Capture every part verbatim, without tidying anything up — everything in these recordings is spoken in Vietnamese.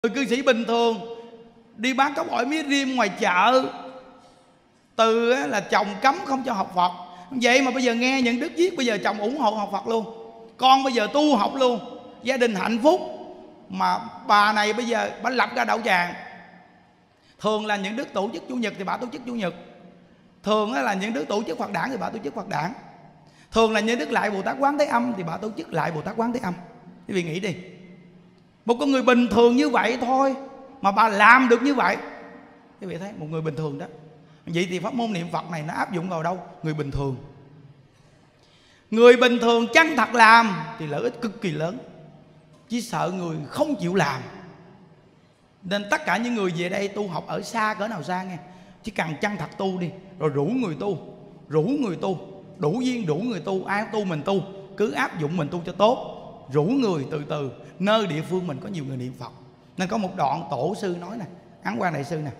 Người cư sĩ bình thường đi bán cốc ổi mía rim ngoài chợ, từ là chồng cấm không cho học Phật. Vậy mà bây giờ nghe những đức viết, bây giờ chồng ủng hộ học Phật luôn, con bây giờ tu học luôn, gia đình hạnh phúc. Mà bà này bây giờ bà lập ra đạo tràng. Thường là những đức tổ chức chủ nhật thì bà tổ chức chủ nhật, thường là những đức tổ chức Phật đản thì bà tổ chức Phật đản, thường là những đức lại Bồ Tát Quán Thế Âm thì bà tổ chức lại Bồ Tát Quán Thế Âm. Quý vị nghĩ đi, một con người bình thường như vậy thôi mà bà làm được như vậy. Quý vị thấy một người bình thường đó. Vậy thì pháp môn niệm Phật này nó áp dụng vào đâu? Người bình thường. Người bình thường chân thật làm thì lợi ích cực kỳ lớn, chỉ sợ người không chịu làm. Nên tất cả những người về đây tu học ở xa cỡ nào xa nghe, chỉ cần chân thật tu đi, rồi rủ người tu, rủ người tu, đủ duyên đủ người tu. Ai tu mình tu, cứ áp dụng mình tu cho tốt, rủ người từ từ. Nơi địa phương mình có nhiều người niệm Phật. Nên có một đoạn tổ sư nói nè, Ấn Quang Đại Sư nè: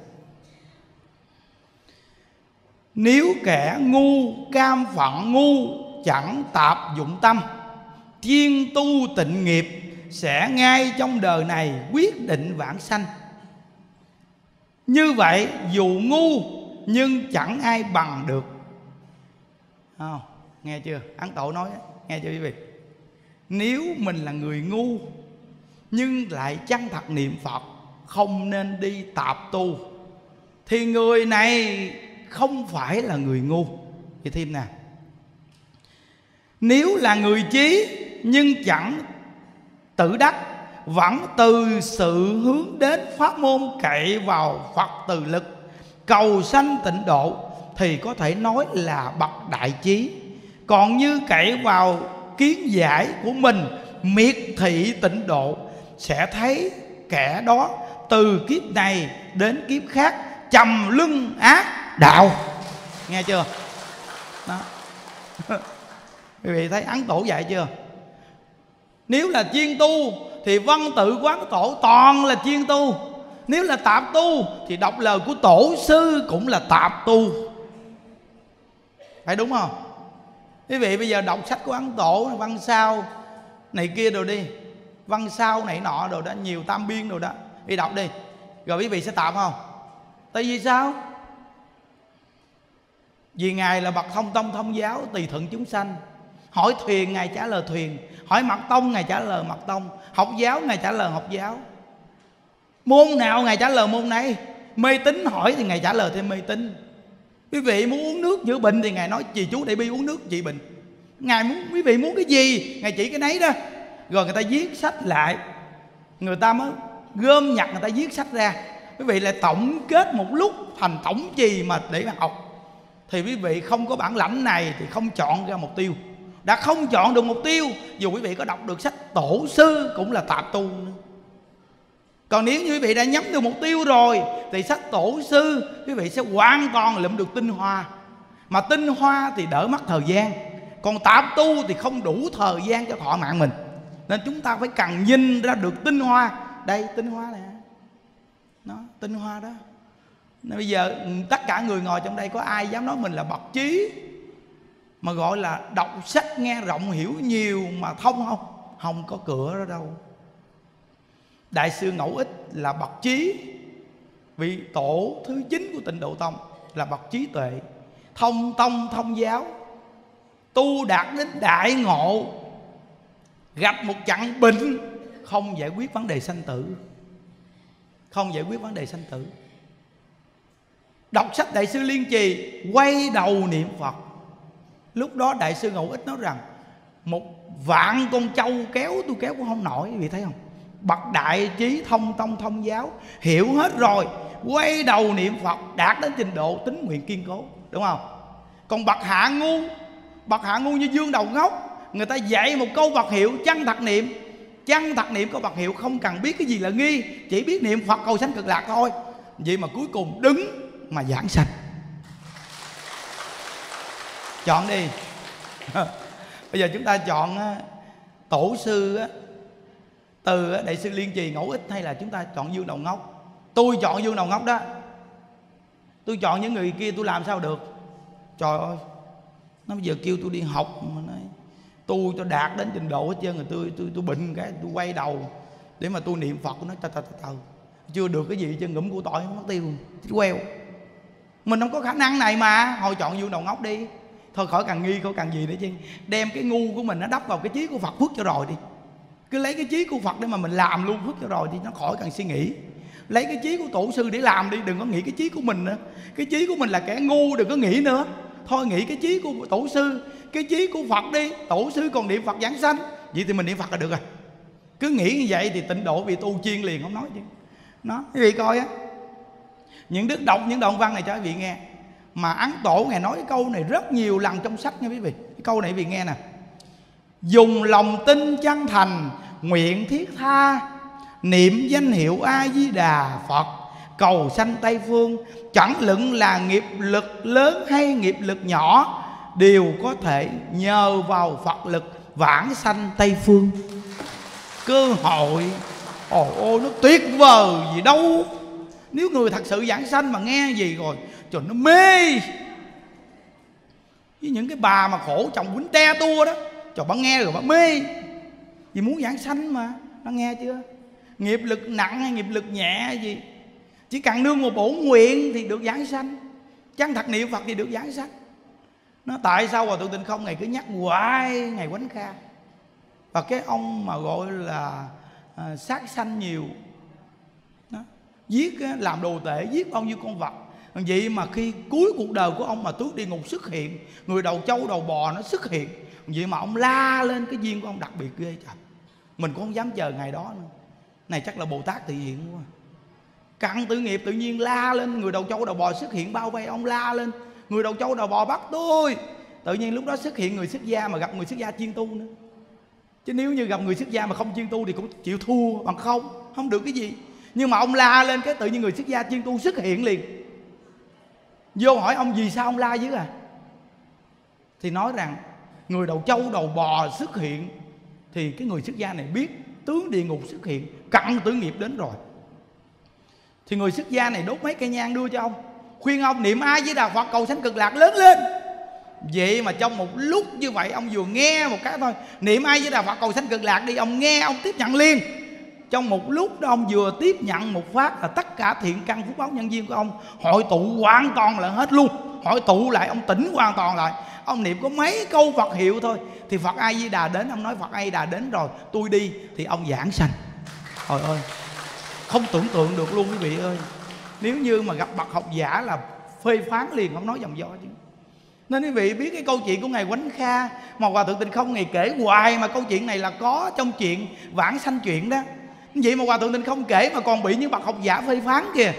nếu kẻ ngu cam phận ngu, chẳng tạp dụng tâm, chuyên tu tịnh nghiệp, sẽ ngay trong đời này quyết định vãng sanh. Như vậy dù ngu nhưng chẳng ai bằng được. À, nghe chưa? Ấn Tổ nói, nghe chưa quý vị? Nếu mình là người ngu nhưng lại chân thật niệm Phật, không nên đi tạp tu, thì người này không phải là người ngu. Vậy thêm nè: nếu là người trí nhưng chẳng tự đắc, vẫn từ sự hướng đến pháp môn cậy vào Phật từ lực, cầu sanh tịnh độ, thì có thể nói là bậc đại trí. Còn như cậy vào kiến giải của mình, miệt thị tịnh độ, sẽ thấy kẻ đó từ kiếp này đến kiếp khác trầm luân ác đạo. Nghe chưa? Đó. Quý vị thấy Ấn Tổ dạy chưa? Nếu là chuyên tu thì văn tự Quán Tổ toàn là chuyên tu. Nếu là tạp tu thì đọc lời của tổ sư cũng là tạp tu. Phải đúng không? Quý vị bây giờ đọc sách của Ấn Tổ, văn sao này kia đồ đi, văn sao này nọ đồ đó, nhiều tam biên đồ đó, đi đọc đi, rồi quý vị sẽ tạp không? Tại vì sao? Vì Ngài là bậc thông tông thông giáo, tùy thuận chúng sanh. Hỏi thuyền Ngài trả lời thuyền, hỏi mật tông Ngài trả lời mật tông, học giáo Ngài trả lời học giáo. Môn nào Ngài trả lời môn này. Mê tín hỏi thì Ngài trả lời thêm mê tín. Quý vị muốn uống nước chữa bệnh thì Ngài nói trì chú đại bi uống nước trị bệnh. Ngài muốn, quý vị muốn cái gì Ngài chỉ cái nấy đó. Rồi người ta viết sách lại, người ta mới gom nhặt, người ta viết sách ra. Quý vị lại tổng kết một lúc thành tổng trì mà để mà học. Thì quý vị không có bản lãnh này thì không chọn ra mục tiêu. Đã không chọn được mục tiêu, dù quý vị có đọc được sách tổ sư cũng là tạp tu nữa. Còn nếu như quý vị đã nhắm được mục tiêu rồi thì sách tổ sư quý vị sẽ hoàn toàn lượm được tinh hoa. Mà tinh hoa thì đỡ mất thời gian, còn tạp tu thì không đủ thời gian cho thọ mạng mình. Nên chúng ta phải cần nhìn ra được tinh hoa. Đây tinh hoa nè, nó tinh hoa đó. Nên bây giờ tất cả người ngồi trong đây có ai dám nói mình là bậc trí mà gọi là đọc sách nghe rộng hiểu nhiều mà thông không? Không có cửa đó đâu. Đại sư Ngẫu Ích là bậc trí, vị tổ thứ chín của Tịnh Độ Tông, là bậc trí tuệ, thông tông thông giáo, tu đạt đến đại ngộ, gặp một trận bệnh không giải quyết vấn đề sanh tử, không giải quyết vấn đề sanh tử. Đọc sách Đại sư Liên Trì, quay đầu niệm Phật. Lúc đó Đại sư Ngẫu Ích nói rằng một vạn con trâu kéo tôi kéo cũng không nổi. Quý vị thấy không? Bậc đại trí thông tông thông giáo, hiểu hết rồi, quay đầu niệm Phật, đạt đến trình độ tín nguyện kiên cố, đúng không? Còn bậc hạ ngu, bậc hạ ngu như Dương Đầu Ngốc, người ta dạy một câu Phật hiệu chân thật niệm. Chân thật niệm câu Phật hiệu không cần biết cái gì là nghi, chỉ biết niệm Phật cầu sanh cực lạc thôi. Vậy mà cuối cùng đứng mà giảng sanh. Chọn đi. Bây giờ chúng ta chọn tổ sư từ Đại sư Liên Trì, Ngẫu Ích, hay là chúng ta chọn Dương Đầu Ngốc? Tôi chọn Dương Đầu Ngốc đó. Tôi chọn những người kia tôi làm sao được. Trời ơi, nó bây giờ kêu tôi đi học mà nói tu cho đạt đến trình độ hết trơn rồi tôi tôi tôi bệnh cái tôi quay đầu để mà tôi niệm Phật, nó ta ta ta ta chưa được cái gì chứ ngụm củ tỏi mất tiêu chết queo. Mình không có khả năng này mà, thôi chọn vuông đầu ngốc đi, thôi khỏi cần nghi khỏi cần gì nữa chứ. Đem cái ngu của mình nó đắp vào cái chí của Phật phước cho rồi đi. Cứ lấy cái chí của Phật để mà mình làm luôn phước cho rồi thì nó khỏi cần suy nghĩ. Lấy cái chí của tổ sư để làm đi, đừng có nghĩ cái chí của mình nữa. Cái chí của mình là kẻ ngu, đừng có nghĩ nữa. Thôi nghĩ cái chí của tổ sư, cái chí của Phật đi. Tổ sư còn niệm Phật giảng sanh, vậy thì mình niệm Phật là được rồi. Cứ nghĩ như vậy thì tịnh độ vì tu chuyên liền, không nói chứ. Nó quý vị coi á, những đức đọc những đoạn văn này cho quý vị nghe. Mà Ấn Tổ Ngài nói cái câu này rất nhiều lần trong sách nha quý vị. Cái câu này quý vị nghe nè: dùng lòng tin chân thành, nguyện thiết tha, niệm danh hiệu A Di Đà Phật, cầu sanh Tây Phương. Chẳng luận là nghiệp lực lớn hay nghiệp lực nhỏ, đều có thể nhờ vào Phật lực vãng sanh Tây Phương. Cơ hội ồ ô nó tuyệt vời gì đâu. Nếu người thật sự giảng sanh mà nghe gì rồi trời nó mê. Với những cái bà mà khổ chồng quýnh te tua đó, trời bà nghe rồi bà mê. Vì muốn giảng sanh mà, nó nghe chưa? Nghiệp lực nặng hay nghiệp lực nhẹ gì, chỉ cần nương một bổn nguyện thì được giảng sanh. Chân thật niệm Phật thì được giảng sanh. Nó tại sao Hòa Thượng Tịnh Không Ngày cứ nhắc hoài Ngày Quánh Kha. Và cái ông mà gọi là à, sát sanh nhiều đó, giết làm đồ tể, giết bao nhiêu con vật. Vậy mà khi cuối cuộc đời của ông mà tước địa ngục xuất hiện, người đầu trâu đầu bò nó xuất hiện, vậy mà ông la lên, cái duyên của ông đặc biệt ghê trời. Mình cũng không dám chờ ngày đó nữa. Này chắc là Bồ Tát thị hiện quá. Cặn tự nghiệp tự nhiên la lên, người đầu trâu đầu bò xuất hiện bao vây ông, la lên người đầu trâu đầu bò bắt tôi. Tự nhiên lúc đó xuất hiện người xuất gia mà gặp người xuất gia chuyên tu nữa. Chứ nếu như gặp người xuất gia mà không chuyên tu thì cũng chịu thua bằng không, không được cái gì. Nhưng mà ông la lên cái tự nhiên người xuất gia chuyên tu xuất hiện liền. Vô hỏi ông vì sao ông la dữ à? Thì nói rằng người đầu trâu đầu bò xuất hiện thì cái người xuất gia này biết tướng địa ngục xuất hiện, cặn tử nghiệp đến rồi. Thì người xuất gia này đốt mấy cây nhang đưa cho ông, khuyên ông niệm A Di Đà Phật cầu sanh cực lạc lớn lên. Vậy mà trong một lúc như vậy, ông vừa nghe một cái thôi, niệm A Di Đà Phật cầu sanh cực lạc đi, ông nghe ông tiếp nhận liền. Trong một lúc đó ông vừa tiếp nhận một phát là tất cả thiện căn phúc báo nhân duyên của ông hội tụ hoàn toàn lại hết luôn. Hội tụ lại, ông tỉnh hoàn toàn lại. Ông niệm có mấy câu Phật hiệu thôi thì Phật A Di Đà đến. Ông nói Phật A Di Đà đến rồi, tôi đi. Thì ông giảng sanh. Trời ơi, không tưởng tượng được luôn quý vị ơi. Nếu như mà gặp bậc học giả là phê phán liền, không nói dòng do chứ. Nên quý vị biết cái câu chuyện của Ngài Quánh Kha mà Hòa Thượng Tịnh Không Ngài kể hoài, mà câu chuyện này là có trong chuyện vãng sanh chuyện đó. Vậy mà Hòa Thượng Tịnh Không kể mà còn bị những bậc học giả phê phán kìa.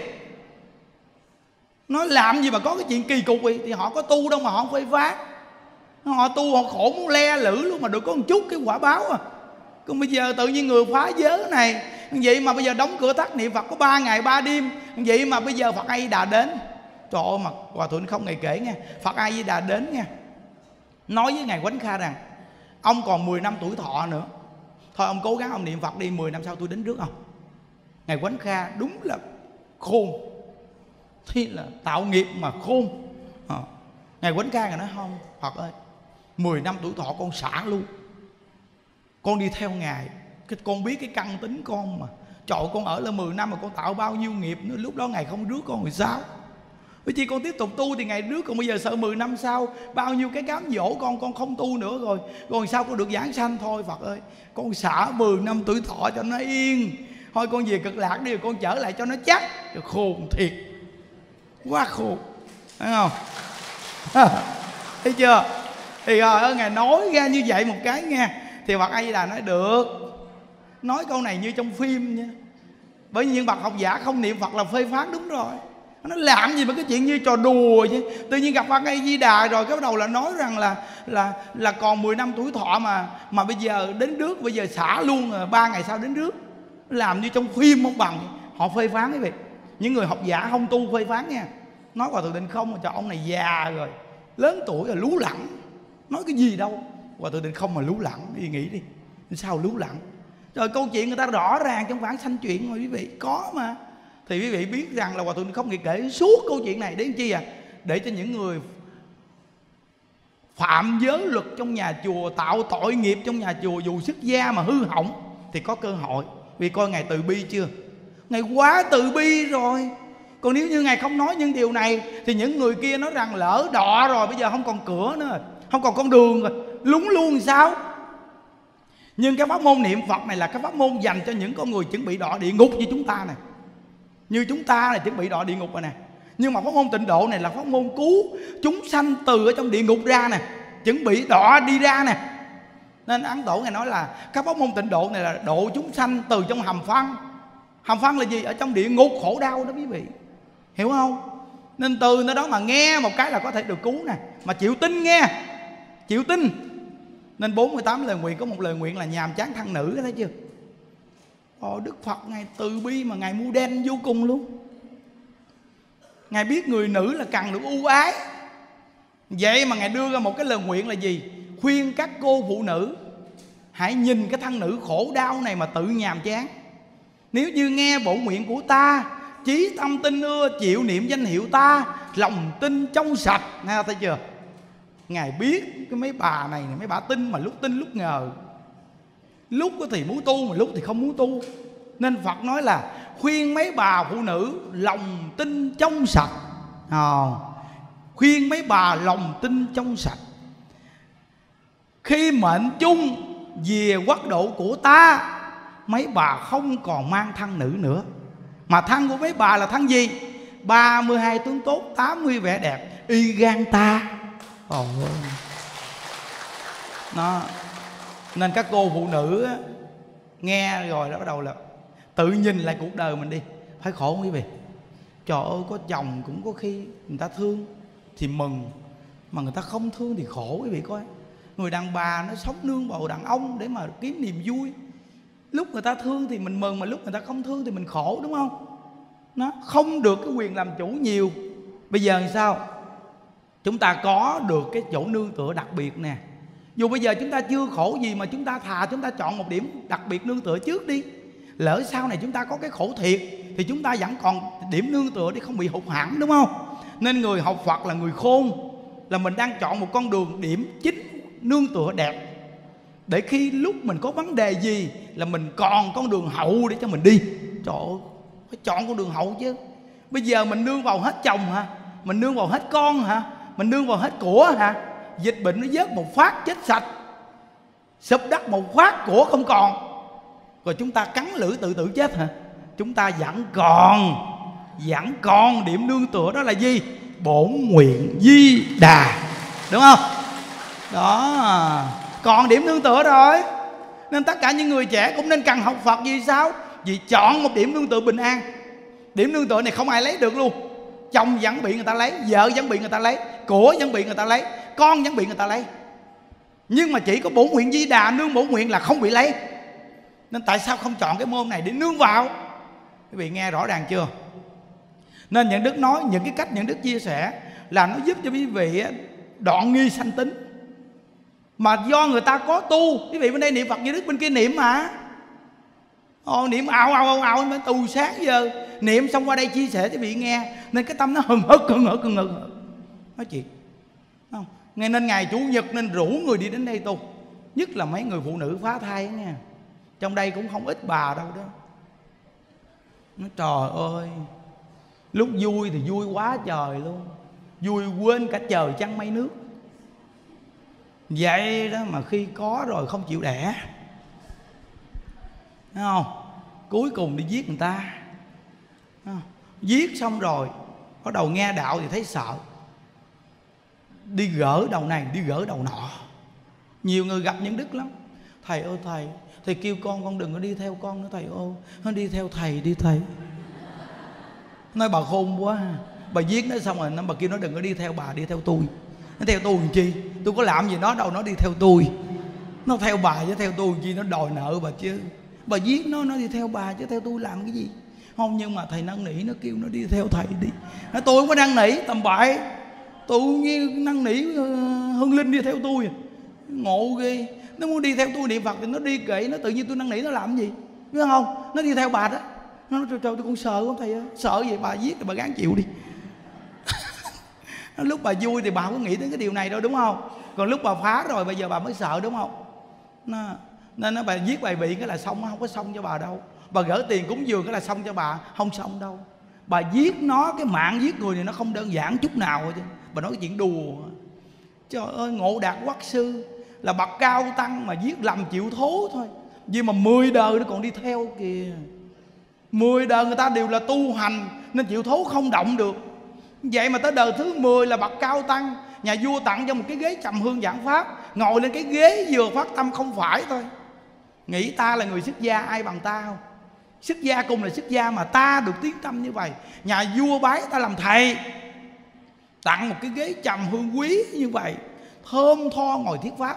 Nói làm gì mà có cái chuyện kỳ cục vậy. Thì họ có tu đâu mà họ không phê phán. Họ tu họ khổ muốn le lử luôn mà được có một chút cái quả báo à. Còn bây giờ tự nhiên người phá giới này, vậy mà bây giờ đóng cửa thất niệm Phật có ba ngày ba đêm, vậy mà bây giờ Phật A Di Đà đến. Trời ơi, mà Hòa Thượng Không Ngày kể nghe, Phật A Di Đà đến nghe, nói với Ngài Quánh Kha rằng ông còn mười năm tuổi thọ nữa, thôi ông cố gắng ông niệm Phật đi, mười năm sau tôi đến trước ông. Ngài Quánh Kha đúng là khôn, thì là tạo nghiệp mà khôn. à. Ngài Quánh Kha Ngài nói không, Phật ơi, mười năm tuổi thọ con xả luôn, con đi theo Ngài, cái con biết cái căn tính con mà. Trời, con ở là mười năm mà con tạo bao nhiêu nghiệp nữa, lúc đó Ngài không rước con rồi sao? Với chi con tiếp tục tu thì Ngài rước, còn bây giờ sợ mười năm sau bao nhiêu cái cám dỗ con, con không tu nữa rồi, rồi sao con được giảng sanh? Thôi Phật ơi, con xả mười năm tuổi thọ cho nó yên, thôi con về cực lạc đi rồi con trở lại cho nó chắc. Rồi khôn thiệt, quá khôn, thấy không? Thấy chưa? Thì rồi Ngài nói ra như vậy một cái nghe, thì Phật A Di Đà nói được. Nói câu này như trong phim nha. Bởi vì những bậc học giả không niệm Phật là phê phán đúng rồi. Nó làm gì mà cái chuyện như trò đùa chứ. Tự nhiên gặp Phật A Di Đà rồi cái bắt đầu là nói rằng là là là còn mười năm tuổi thọ mà mà bây giờ đến rước, bây giờ xả luôn rồi, ba ngày sau đến rước. Làm như trong phim không bằng. Họ phê phán quý vị. Những người học giả không tu phê phán nha. Nói Hòa Thượng Tịnh Không mà cho ông này già rồi, lớn tuổi rồi, lú lẳng. Nói cái gì đâu. Hòa Thượng Tịnh Không mà lú lẳng, đi nghĩ đi. Sao lú lẳng? Rồi câu chuyện người ta rõ ràng trong vãng sanh chuyện mà quý vị, có mà. Thì quý vị biết rằng là Hòa Thượng Không Ngày kể suốt câu chuyện này để làm chi à? Để cho những người phạm giới luật trong nhà chùa, tạo tội nghiệp trong nhà chùa, dù xuất gia mà hư hỏng thì có cơ hội. Vì coi Ngài từ bi chưa? Ngài quá từ bi rồi. Còn nếu như Ngài không nói những điều này thì những người kia nói rằng lỡ đọ rồi, bây giờ không còn cửa nữa, không còn con đường rồi, lúng luôn sao? Nhưng cái pháp môn niệm Phật này là cái pháp môn dành cho những con người chuẩn bị đọa địa ngục như chúng ta này. Như chúng ta là chuẩn bị đọa địa ngục rồi nè. Nhưng mà pháp môn tịnh độ này là pháp môn cứu chúng sanh từ ở trong địa ngục ra nè, chuẩn bị đọa đi ra nè. Nên Ấn Tổ Ngài nói là các pháp môn tịnh độ này là độ chúng sanh từ trong hầm phân. Hầm phân là gì? Ở trong địa ngục khổ đau đó quý vị, hiểu không? Nên từ nơi đó mà nghe một cái là có thể được cứu nè. Mà chịu tin nghe, chịu tin. Nên bốn mươi tám lời nguyện có một lời nguyện là nhàm chán thân nữ, thấy chưa? Ồ, Đức Phật Ngài từ bi mà Ngài mua đen vô cùng luôn. Ngài biết người nữ là cần được ưu ái, vậy mà Ngài đưa ra một cái lời nguyện là gì? Khuyên các cô phụ nữ hãy nhìn cái thân nữ khổ đau này mà tự nhàm chán. Nếu như nghe bổ nguyện của ta, chí tâm tin ưa, chịu niệm danh hiệu ta, lòng tin trong sạch. Nghe thấy chưa? Ngài biết cái mấy bà này, mấy bà tin mà lúc tin lúc ngờ, lúc thì muốn tu mà lúc thì không muốn tu. Nên Phật nói là khuyên mấy bà phụ nữ lòng tin trong sạch. à, Khuyên mấy bà lòng tin trong sạch. Khi mệnh chung về quốc độ của ta, mấy bà không còn mang thân nữ nữa. Mà thân của mấy bà là thân gì? ba mươi hai tướng tốt, tám mươi vẻ đẹp, y gan ta. Ồ, nó nên các cô phụ nữ á, nghe rồi đó bắt đầu là tự nhìn lại cuộc đời mình đi. Phải khổ không quý vị? Trời ơi, có chồng cũng có khi người ta thương thì mừng, mà người ta không thương thì khổ quý vị coi. Người đàn bà nó sống nương vào đàn ông để mà kiếm niềm vui. Lúc người ta thương thì mình mừng, mà lúc người ta không thương thì mình khổ, đúng không? Nó không được cái quyền làm chủ nhiều. Bây giờ thì sao? Chúng ta có được cái chỗ nương tựa đặc biệt nè. Dù bây giờ chúng ta chưa khổ gì mà chúng ta thà chúng ta chọn một điểm đặc biệt nương tựa trước đi. Lỡ sau này chúng ta có cái khổ thiệt thì chúng ta vẫn còn điểm nương tựa để không bị hụt hẳn, đúng không? Nên người học Phật là người khôn, là mình đang chọn một con đường điểm chính nương tựa đẹp, để khi lúc mình có vấn đề gì là mình còn con đường hậu để cho mình đi. Trời ơi, phải chọn con đường hậu chứ. Bây giờ mình nương vào hết chồng hả? Mình nương vào hết con hả? Mình nương vào hết của hả? Dịch bệnh nó vớt một phát chết sạch, sụp đất một phát của không còn, rồi chúng ta cắn lưỡi tự tử chết hả? Chúng ta vẫn còn Vẫn còn điểm nương tựa, đó là gì? Bổn nguyện Di Đà, đúng không? Đó, còn điểm nương tựa rồi. Nên tất cả những người trẻ cũng nên cần học Phật. Vì sao? Vì chọn một điểm nương tựa bình an. Điểm nương tựa này không ai lấy được luôn. Chồng vẫn bị người ta lấy, vợ vẫn bị người ta lấy, của vẫn bị người ta lấy, con vẫn bị người ta lấy. Nhưng mà chỉ có bổn nguyện Di Đà nương bổn nguyện là không bị lấy. Nên tại sao không chọn cái môn này để nương vào? Quý vị nghe rõ ràng chưa? Nên những đức nói, những cái cách những đức chia sẻ là nó giúp cho quý vị đoạn nghi sanh tính. Mà do người ta có tu, quý vị bên đây niệm Phật như đức bên kia niệm mà. Ồ, niệm ào ào ào ào bên từ sáng giờ niệm xong qua đây chia sẻ cho quý vị nghe, nên cái tâm nó hừng hực hừng hực hừng hực nói chuyện, không? Nghe nên ngày Chủ nhật nên rủ người đi đến đây tu, nhất là mấy người phụ nữ phá thai đó nha. Trong đây cũng không ít bà đâu đó. Nói trời ơi, lúc vui thì vui quá trời luôn, vui quên cả trời trăng mây nước. Vậy đó mà khi có rồi không chịu đẻ, thấy không? Cuối cùng đi giết người ta, thấy không? Giết xong rồi bắt đầu nghe đạo thì thấy sợ, đi gỡ đầu này đi gỡ đầu nọ. Nhiều người gặp những đức lắm. Thầy ơi thầy, thầy kêu con con đừng có đi theo con nữa thầy ơi, nó đi theo thầy đi thầy. Nói bà khôn quá, bà giết nó xong rồi nó bà kêu nó đừng có đi theo bà, đi theo tôi. Nó theo tôi làm chi? Tôi có làm gì nó đâu, nó đi theo tôi. Nó theo bà chứ theo tôi chi, nó đòi nợ bà chứ. Bà giết nó, nó đi theo bà chứ theo tôi làm cái gì? Không, nhưng mà thầy năn nỉ nó kêu nó đi theo thầy đi. Nói tôi không có năn nỉ, tầm bậy. Tôi như năn nỉ Hương Linh đi theo tôi. Ngộ ghê. Nó muốn đi theo tôi niệm Phật thì nó đi kệ, nó tự nhiên tôi năn nỉ nó làm cái gì? Biết không? Nó đi theo bà đó. Nó nói trời trời tôi cũng sợ không thầy ơi. Sợ gì bà giết thì bà gắng chịu đi. Lúc bà vui thì bà không có nghĩ đến cái điều này đâu, đúng không? Còn lúc bà phá rồi bây giờ bà mới sợ, đúng không? Nó, nên nó bà giết bà bị cái là xong, không có xong cho bà đâu. Bà gửi tiền cúng dường cái là xong cho bà. Không xong đâu. Bà giết nó, cái mạng giết người này nó không đơn giản chút nào chứ. Bà nói cái chuyện đùa. Trời ơi, Ngộ Đạt Quắc Sư là bậc cao tăng mà giết lầm chịu thố thôi, vì mà mười đời nó còn đi theo kìa. Mười đời người ta đều là tu hành nên chịu thố không động được. Vậy mà tới đời thứ mười là bậc cao tăng, nhà vua tặng cho một cái ghế trầm hương giảng pháp, ngồi lên cái ghế vừa phát tâm không phải thôi. Nghĩ ta là người xuất gia ai bằng ta không? Xuất gia cùng là xuất gia mà ta được tiếng tâm như vậy. Nhà vua bái ta làm thầy, tặng một cái ghế trầm hương quý như vậy, thơm tho ngồi thuyết pháp,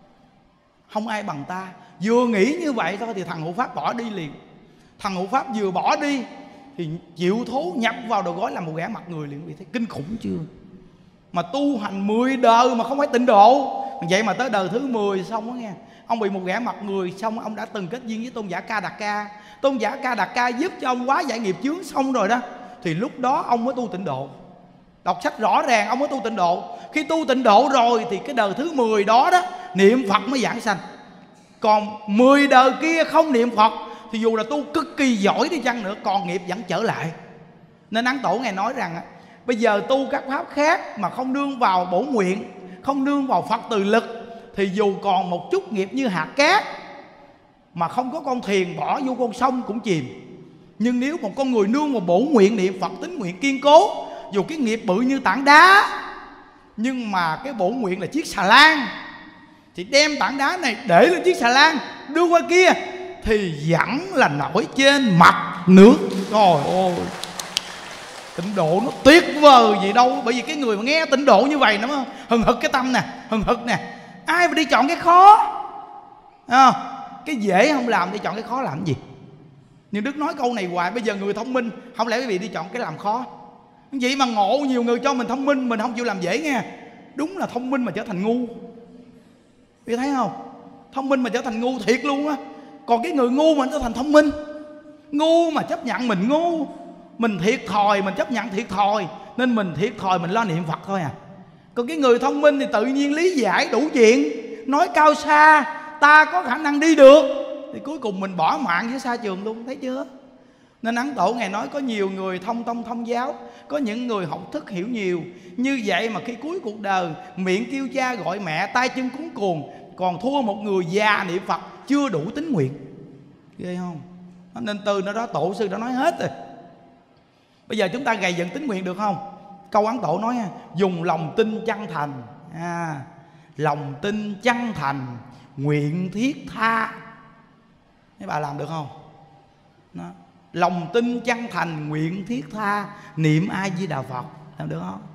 không ai bằng ta. Vừa nghĩ như vậy thôi thì thằng hộ pháp bỏ đi liền. Thằng hộ pháp vừa bỏ đi thì chịu thố nhập vào đầu gói làm một gã mặt người liền. Vì thấy kinh khủng chưa? Mà tu hành mười đời mà không phải tịnh độ. Vậy mà tới đời thứ mười xong đó nghe, ông bị một gã mặt người, xong ông đã từng kết duyên với tôn giả Ca Đạt Ca. Tôn giả Ca Đạt Ca giúp cho ông quá giải nghiệp chướng xong rồi đó, thì lúc đó ông mới tu tịnh độ. Đọc sách rõ ràng ông mới tu tịnh độ. Khi tu tịnh độ rồi thì cái đời thứ mười đó đó niệm Phật mới giảng sanh. Còn mười đời kia không niệm Phật thì dù là tu cực kỳ giỏi đi chăng nữa, còn nghiệp vẫn trở lại. Nên Ấn Tổ Ngài nói rằng bây giờ tu các pháp khác mà không nương vào bổ nguyện, không nương vào Phật từ lực, thì dù còn một chút nghiệp như hạt cát mà không có con thuyền bỏ vô con sông cũng chìm. Nhưng nếu một con người nương vào bổ nguyện niệm Phật tín nguyện kiên cố, dù cái nghiệp bự như tảng đá, nhưng mà cái bổ nguyện là chiếc xà lan, thì đem tảng đá này để lên chiếc xà lan đưa qua kia thì vẫn là nổi trên mặt nước. Trời ơi, tịnh độ nó tuyệt vời gì đâu. Bởi vì cái người mà nghe tịnh độ như vậy nó hừng hực cái tâm nè, hừng hực nè. Ai mà đi chọn cái khó à, cái dễ không làm, đi chọn cái khó làm cái gì? Nhưng Đức nói câu này hoài. Bây giờ người thông minh, không lẽ quý vị đi chọn cái làm khó? Vậy mà ngộ nhiều người cho mình thông minh, mình không chịu làm dễ nghe. Đúng là thông minh mà trở thành ngu. Quý vị thấy không? Thông minh mà trở thành ngu thiệt luôn á. Còn cái người ngu mà trở thành thông minh, ngu mà chấp nhận mình ngu, mình thiệt thòi mình chấp nhận thiệt thòi, nên mình thiệt thòi mình lo niệm Phật thôi à. Còn cái người thông minh thì tự nhiên lý giải đủ chuyện, nói cao xa, ta có khả năng đi được, thì cuối cùng mình bỏ mạng với xa trường luôn. Thấy chưa? Nên Ấn Tổ Ngài nói có nhiều người thông tông thông giáo, có những người học thức hiểu nhiều. Như vậy mà khi cuối cuộc đời miệng kêu cha gọi mẹ, tay chân cuống cuồng, còn thua một người già niệm Phật chưa đủ tín nguyện. Ghê không? Nên từ nó đó tổ sư đã nói hết rồi. Bây giờ chúng ta gầy dựng tín nguyện được không? Câu Ấn Tổ nói dùng lòng tin chân thành à, lòng tin chân thành, nguyện thiết tha. Mấy bà làm được không? Đó. Lòng tin chân thành, nguyện thiết tha, niệm A Di Đà Phật. Làm được không?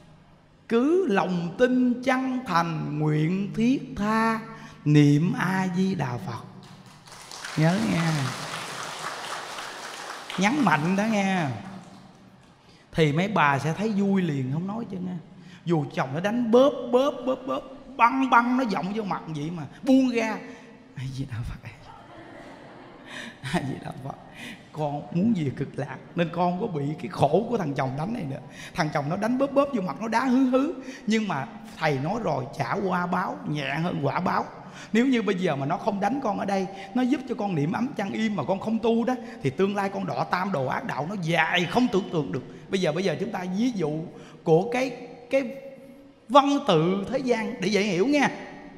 Cứ lòng tin chân thành, nguyện thiết tha, niệm A Di Đà Phật. Nhớ nghe, nhấn mạnh đó nghe, thì mấy bà sẽ thấy vui liền, không nói chứ nghe. Dù chồng nó đánh bóp bóp bóp bóp, băng băng nó giọng vô mặt vậy mà buông ra A Di Đà Phật, A Di Đà Phật. Con muốn về cực lạc nên con có bị cái khổ của thằng chồng đánh này nữa. Thằng chồng nó đánh bóp bóp vô mặt, nó đá hứ hứ, nhưng mà thầy nói rồi, trả qua báo nhẹ hơn quả báo. Nếu như bây giờ mà nó không đánh con ở đây, nó giúp cho con niệm ấm chăn im mà con không tu đó, thì tương lai con đọa tam đồ ác đạo nó dài không tưởng tượng được. Bây giờ bây giờ chúng ta ví dụ của cái cái văn tự thế gian để dễ hiểu nha.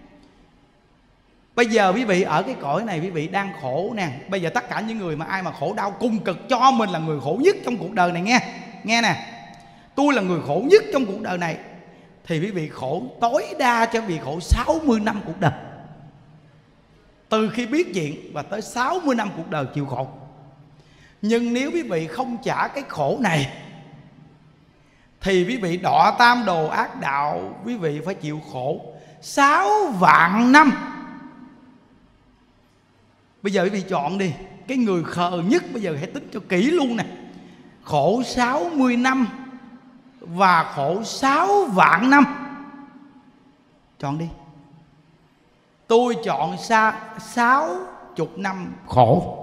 Bây giờ quý vị ở cái cõi này quý vị đang khổ nè. Bây giờ tất cả những người mà ai mà khổ đau cung cực cho mình là người khổ nhất trong cuộc đời này nghe. Nghe nè, tôi là người khổ nhất trong cuộc đời này, thì quý vị khổ tối đa cho quý vị khổ sáu mươi năm cuộc đời. Từ khi biết chuyện và tới sáu mươi năm cuộc đời chịu khổ. Nhưng nếu quý vị không trả cái khổ này thì quý vị đọa tam đồ ác đạo, quý vị phải chịu khổ sáu vạn năm. Bây giờ quý vị chọn đi, cái người khờ nhất bây giờ hãy tính cho kỹ luôn nè. Khổ sáu mươi năm và khổ sáu vạn năm. Chọn đi. Tôi chọn xa sáu chục năm khổ.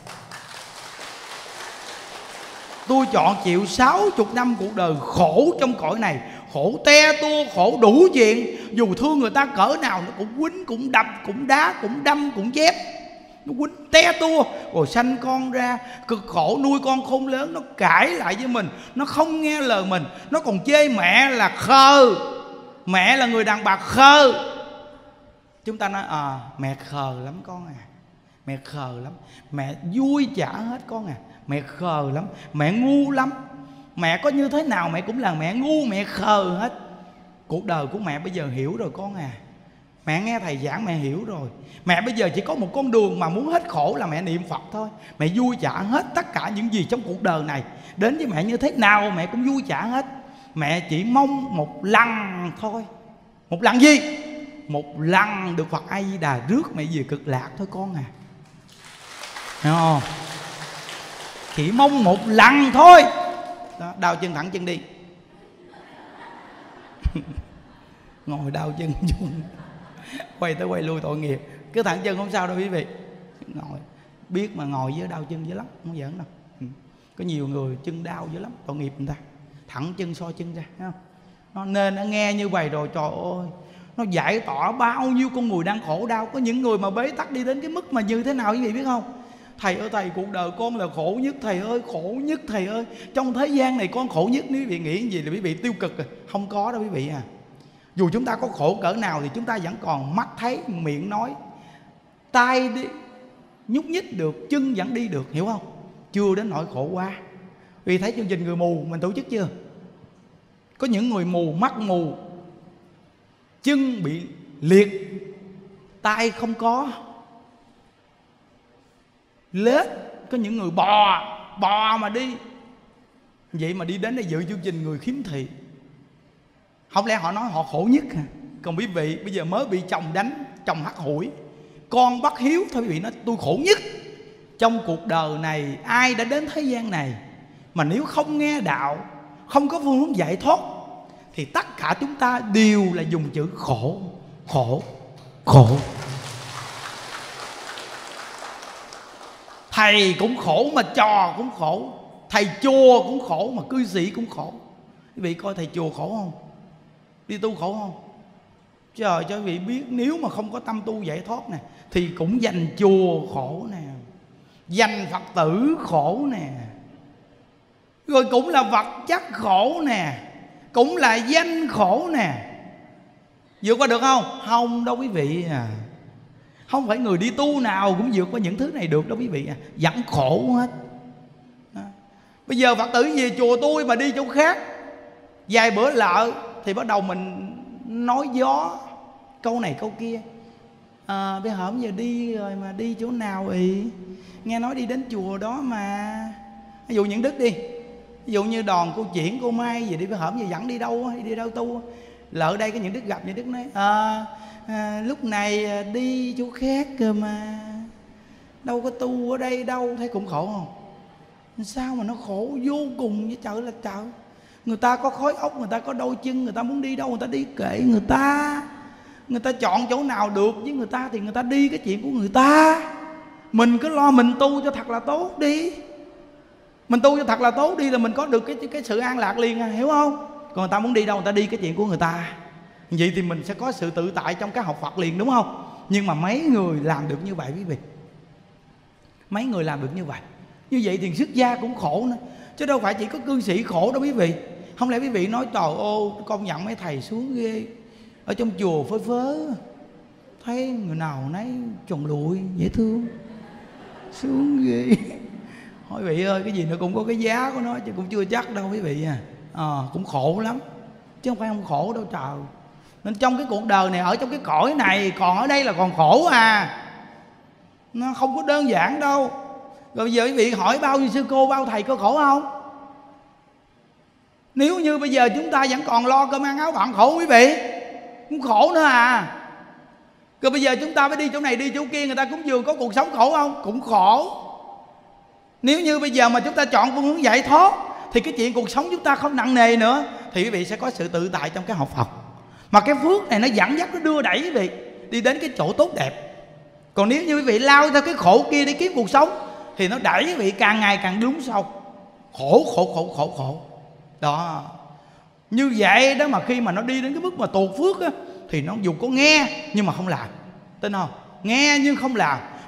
Tôi chọn chịu sáu chục năm cuộc đời khổ trong cõi này. Khổ te tua, khổ đủ chuyện. Dù thương người ta cỡ nào nó cũng quýnh, cũng đập, cũng đá, cũng đâm, cũng chép. nó quýnh te tua, rồi sanh con ra cực khổ, nuôi con khôn lớn, nó cãi lại với mình, nó không nghe lời mình, nó còn chê mẹ là khờ, mẹ là người đàn bà khờ. Chúng ta nói à, mẹ khờ lắm con à, mẹ khờ lắm, mẹ vui chả hết con à, mẹ khờ lắm, mẹ ngu lắm, mẹ có như thế nào mẹ cũng là mẹ ngu, mẹ khờ hết. Cuộc đời của mẹ bây giờ hiểu rồi con à, mẹ nghe thầy giảng mẹ hiểu rồi. Mẹ bây giờ chỉ có một con đường mà muốn hết khổ là mẹ niệm Phật thôi. Mẹ vui chả hết tất cả những gì trong cuộc đời này, đến với mẹ như thế nào mẹ cũng vui chả hết. Mẹ chỉ mong một lần thôi. Một lần gì? Một lần được Phật A Di Đà rước mẹ về cực lạc thôi con à. Hiểu không? Chỉ mong một lần thôi. Đó, đau chân thẳng chân đi. Ngồi đau chân chung, quay tới quay lui tội nghiệp. Cứ thẳng chân không sao đâu quý vị. Ngồi biết mà ngồi với đau chân dữ lắm, không giỡn đâu. Ừ. Có nhiều người chân đau dữ lắm, tội nghiệp người ta. Thẳng chân so chân ra, thấy không? Nó nên nó nghe như vậy rồi, trời ơi, nó giải tỏa bao nhiêu con người đang khổ đau. Có những người mà bế tắc đi đến cái mức mà như thế nào quý vị biết không? Thầy ơi thầy, cuộc đời con là khổ nhất. Thầy ơi khổ nhất thầy ơi, trong thế gian này con khổ nhất. Nếu quý vị nghĩ gì là quý vị tiêu cực rồi. Không có đâu quý vị à. Dù chúng ta có khổ cỡ nào thì chúng ta vẫn còn mắt thấy, miệng nói, tay đi nhúc nhích được, chân vẫn đi được, hiểu không? Chưa đến nỗi khổ quá. Vì thấy chương trình người mù mình tổ chức chưa? Có những người mù, mắt mù, chân bị liệt, tay không có, lết. Có những người bò, bò mà đi. Vậy mà đi đến đây dự chương trình người khiếm thị. Không lẽ họ nói họ khổ nhất hả? Còn quý vị bây giờ mới bị chồng đánh, chồng hắt hủi, con bất hiếu, thôi quý vị nói tôi khổ nhất. Trong cuộc đời này ai đã đến thế gian này mà nếu không nghe đạo, không có phương hướng giải thoát, thì tất cả chúng ta đều là dùng chữ khổ, khổ, khổ. Thầy cũng khổ mà trò cũng khổ, thầy chùa cũng khổ mà cư sĩ cũng khổ. Quý vị coi thầy chùa khổ không? Đi tu khổ không? Trời cho quý vị biết, nếu mà không có tâm tu giải thoát nè thì cũng dành chùa khổ nè, dành Phật tử khổ nè, rồi cũng là vật chất khổ nè, cũng là danh khổ nè. Vượt qua được không? Không đâu quý vị à. Không phải người đi tu nào cũng vượt qua những thứ này được đâu quý vị à. Vẫn khổ hết đó. Bây giờ Phật tử về chùa tôi mà đi chỗ khác vài bữa lợ thì bắt đầu mình nói gió, câu này câu kia. À, bây hổm giờ đi rồi mà đi chỗ nào ý? Nghe nói đi đến chùa đó mà. Ví dụ những đức đi, ví dụ như Đòn, cô Triển, cô Mai gì đi, bây hổm giờ dẫn đi đâu, đi đâu tu. Lỡ đây có những đức gặp những đức nói à, à, lúc này đi chỗ khác cơ mà, đâu có tu ở đây đâu. Thấy cũng khổ không? Sao mà nó khổ vô cùng với trời là trời. Người ta có khối óc, người ta có đôi chân, người ta muốn đi đâu người ta đi, kệ người ta. Người ta chọn chỗ nào được với người ta thì người ta đi, cái chuyện của người ta. Mình cứ lo mình tu cho thật là tốt đi. Mình tu cho thật là tốt đi là mình có được cái, cái sự an lạc liền à, hiểu không? Còn người ta muốn đi đâu người ta đi, cái chuyện của người ta. Vậy thì mình sẽ có sự tự tại trong cái học Phật liền, đúng không? Nhưng mà mấy người làm được như vậy quý vị, mấy người làm được như vậy. Như vậy thì xuất gia cũng khổ nữa, chứ đâu phải chỉ có cư sĩ khổ đâu quý vị. Không lẽ quý vị nói trời ơi công nhận mấy thầy xuống ghê, ở trong chùa phơi phớ, thấy người nào nấy tròn lụi dễ thương, xuống ghê. Hỏi vị ơi, cái gì nó cũng có cái giá của nó chứ cũng chưa chắc đâu quý vị à. À, cũng khổ lắm chứ không phải không khổ đâu trời. Nên trong cái cuộc đời này, ở trong cái cõi này, còn ở đây là còn khổ à. Nó không có đơn giản đâu. Rồi bây giờ quý vị hỏi bao nhiêu sư cô, bao thầy có khổ không? Nếu như bây giờ chúng ta vẫn còn lo cơm ăn áo bận, khổ quý vị, cũng khổ nữa à. Rồi bây giờ chúng ta phải đi chỗ này đi chỗ kia, người ta cũng vừa có cuộc sống khổ không? Cũng khổ. Nếu như bây giờ mà chúng ta chọn phương hướng giải thoát thì cái chuyện cuộc sống chúng ta không nặng nề nữa, thì quý vị sẽ có sự tự tại trong cái học Phật. Mà cái phước này nó dẫn dắt, nó đưa đẩy quý vị đi đến cái chỗ tốt đẹp. Còn nếu như quý vị lao theo cái khổ kia để kiếm cuộc sống thì nó đẩy quý vị càng ngày càng lún sâu. Khổ khổ khổ khổ khổ đó. Như vậy đó, mà khi mà nó đi đến cái mức mà tuột phước á, thì nó dù có nghe nhưng mà không làm. Tin không? Nghe nhưng không làm.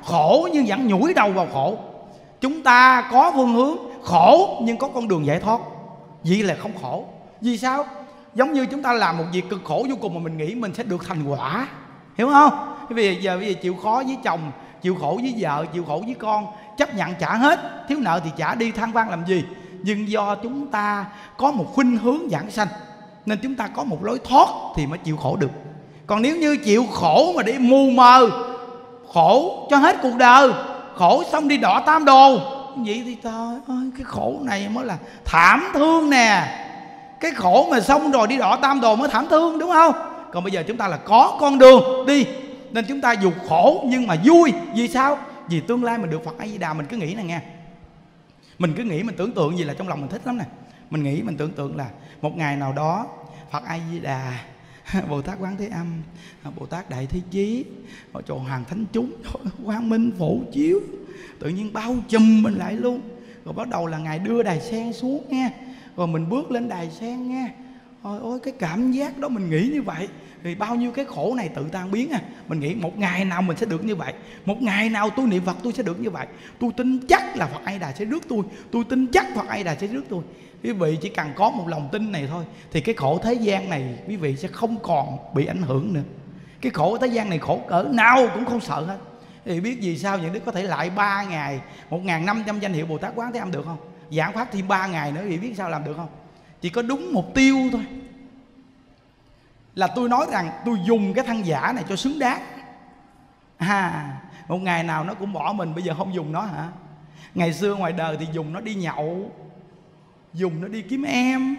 khổ nhưng vẫn nhủi đầu vào khổ. Chúng ta có phương hướng khổ nhưng có con đường giải thoát, vậy là không khổ. Vì sao? Giống như chúng ta làm một việc cực khổ vô cùng mà mình nghĩ mình sẽ được thành quả, hiểu không? Bây giờ bây giờ chịu khó với chồng, chịu khổ với vợ, chịu khổ với con, chấp nhận trả hết, thiếu nợ thì trả đi, than vang làm gì? Nhưng do chúng ta có một khuynh hướng giảng sanh nên chúng ta có một lối thoát thì mới chịu khổ được. Còn nếu như chịu khổ mà đi mù mờ, khổ cho hết cuộc đời, khổ xong đi đọa tam đồ, vậy thì trời ơi, cái khổ này mới là thảm thương nè. Cái khổ mà xong rồi đi đọa tam đồ mới thảm thương, đúng không? Còn bây giờ chúng ta là có con đường đi, nên chúng ta dù khổ nhưng mà vui. Vì sao? Vì tương lai mình được Phật A Di Đà. Mình cứ nghĩ này nghe, mình cứ nghĩ, mình tưởng tượng gì là trong lòng mình thích lắm nè. Mình nghĩ, mình tưởng tượng là một ngày nào đó Phật A Di Đà, Bồ Tát Quán Thế Âm, Bồ Tát Đại Thế Chí, chỗ Hoàng Thánh Chúng, Quang Minh Phổ Chiếu, tự nhiên bao trùm mình lại luôn. Rồi bắt đầu là Ngài đưa đài sen xuống nghe, rồi mình bước lên đài sen nghe. Ôi ôi, cái cảm giác đó mình nghĩ như vậy thì bao nhiêu cái khổ này tự tan biến à. Mình nghĩ một ngày nào mình sẽ được như vậy, một ngày nào tôi niệm Phật tôi sẽ được như vậy. Tôi tin chắc là Phật A Di Đà sẽ rước tôi, tôi tin chắc Phật A Di Đà sẽ rước tôi. Quý vị chỉ cần có một lòng tin này thôi thì cái khổ thế gian này quý vị sẽ không còn bị ảnh hưởng nữa. Cái khổ thế gian này khổ cỡ nào cũng không sợ hết. Thì biết vì sao những đứa có thể lại ba ngày một ngàn năm trăm danh hiệu Bồ Tát Quán Thế Âm được không? Giảng pháp thêm ba ngày nữa thì biết sao làm được không? Chỉ có đúng mục tiêu thôi. Là tôi nói rằng tôi dùng cái thân giả này cho xứng đáng. À, một ngày nào nó cũng bỏ mình, bây giờ không dùng nó hả? Ngày xưa ngoài đời thì dùng nó đi nhậu, dùng nó đi kiếm em,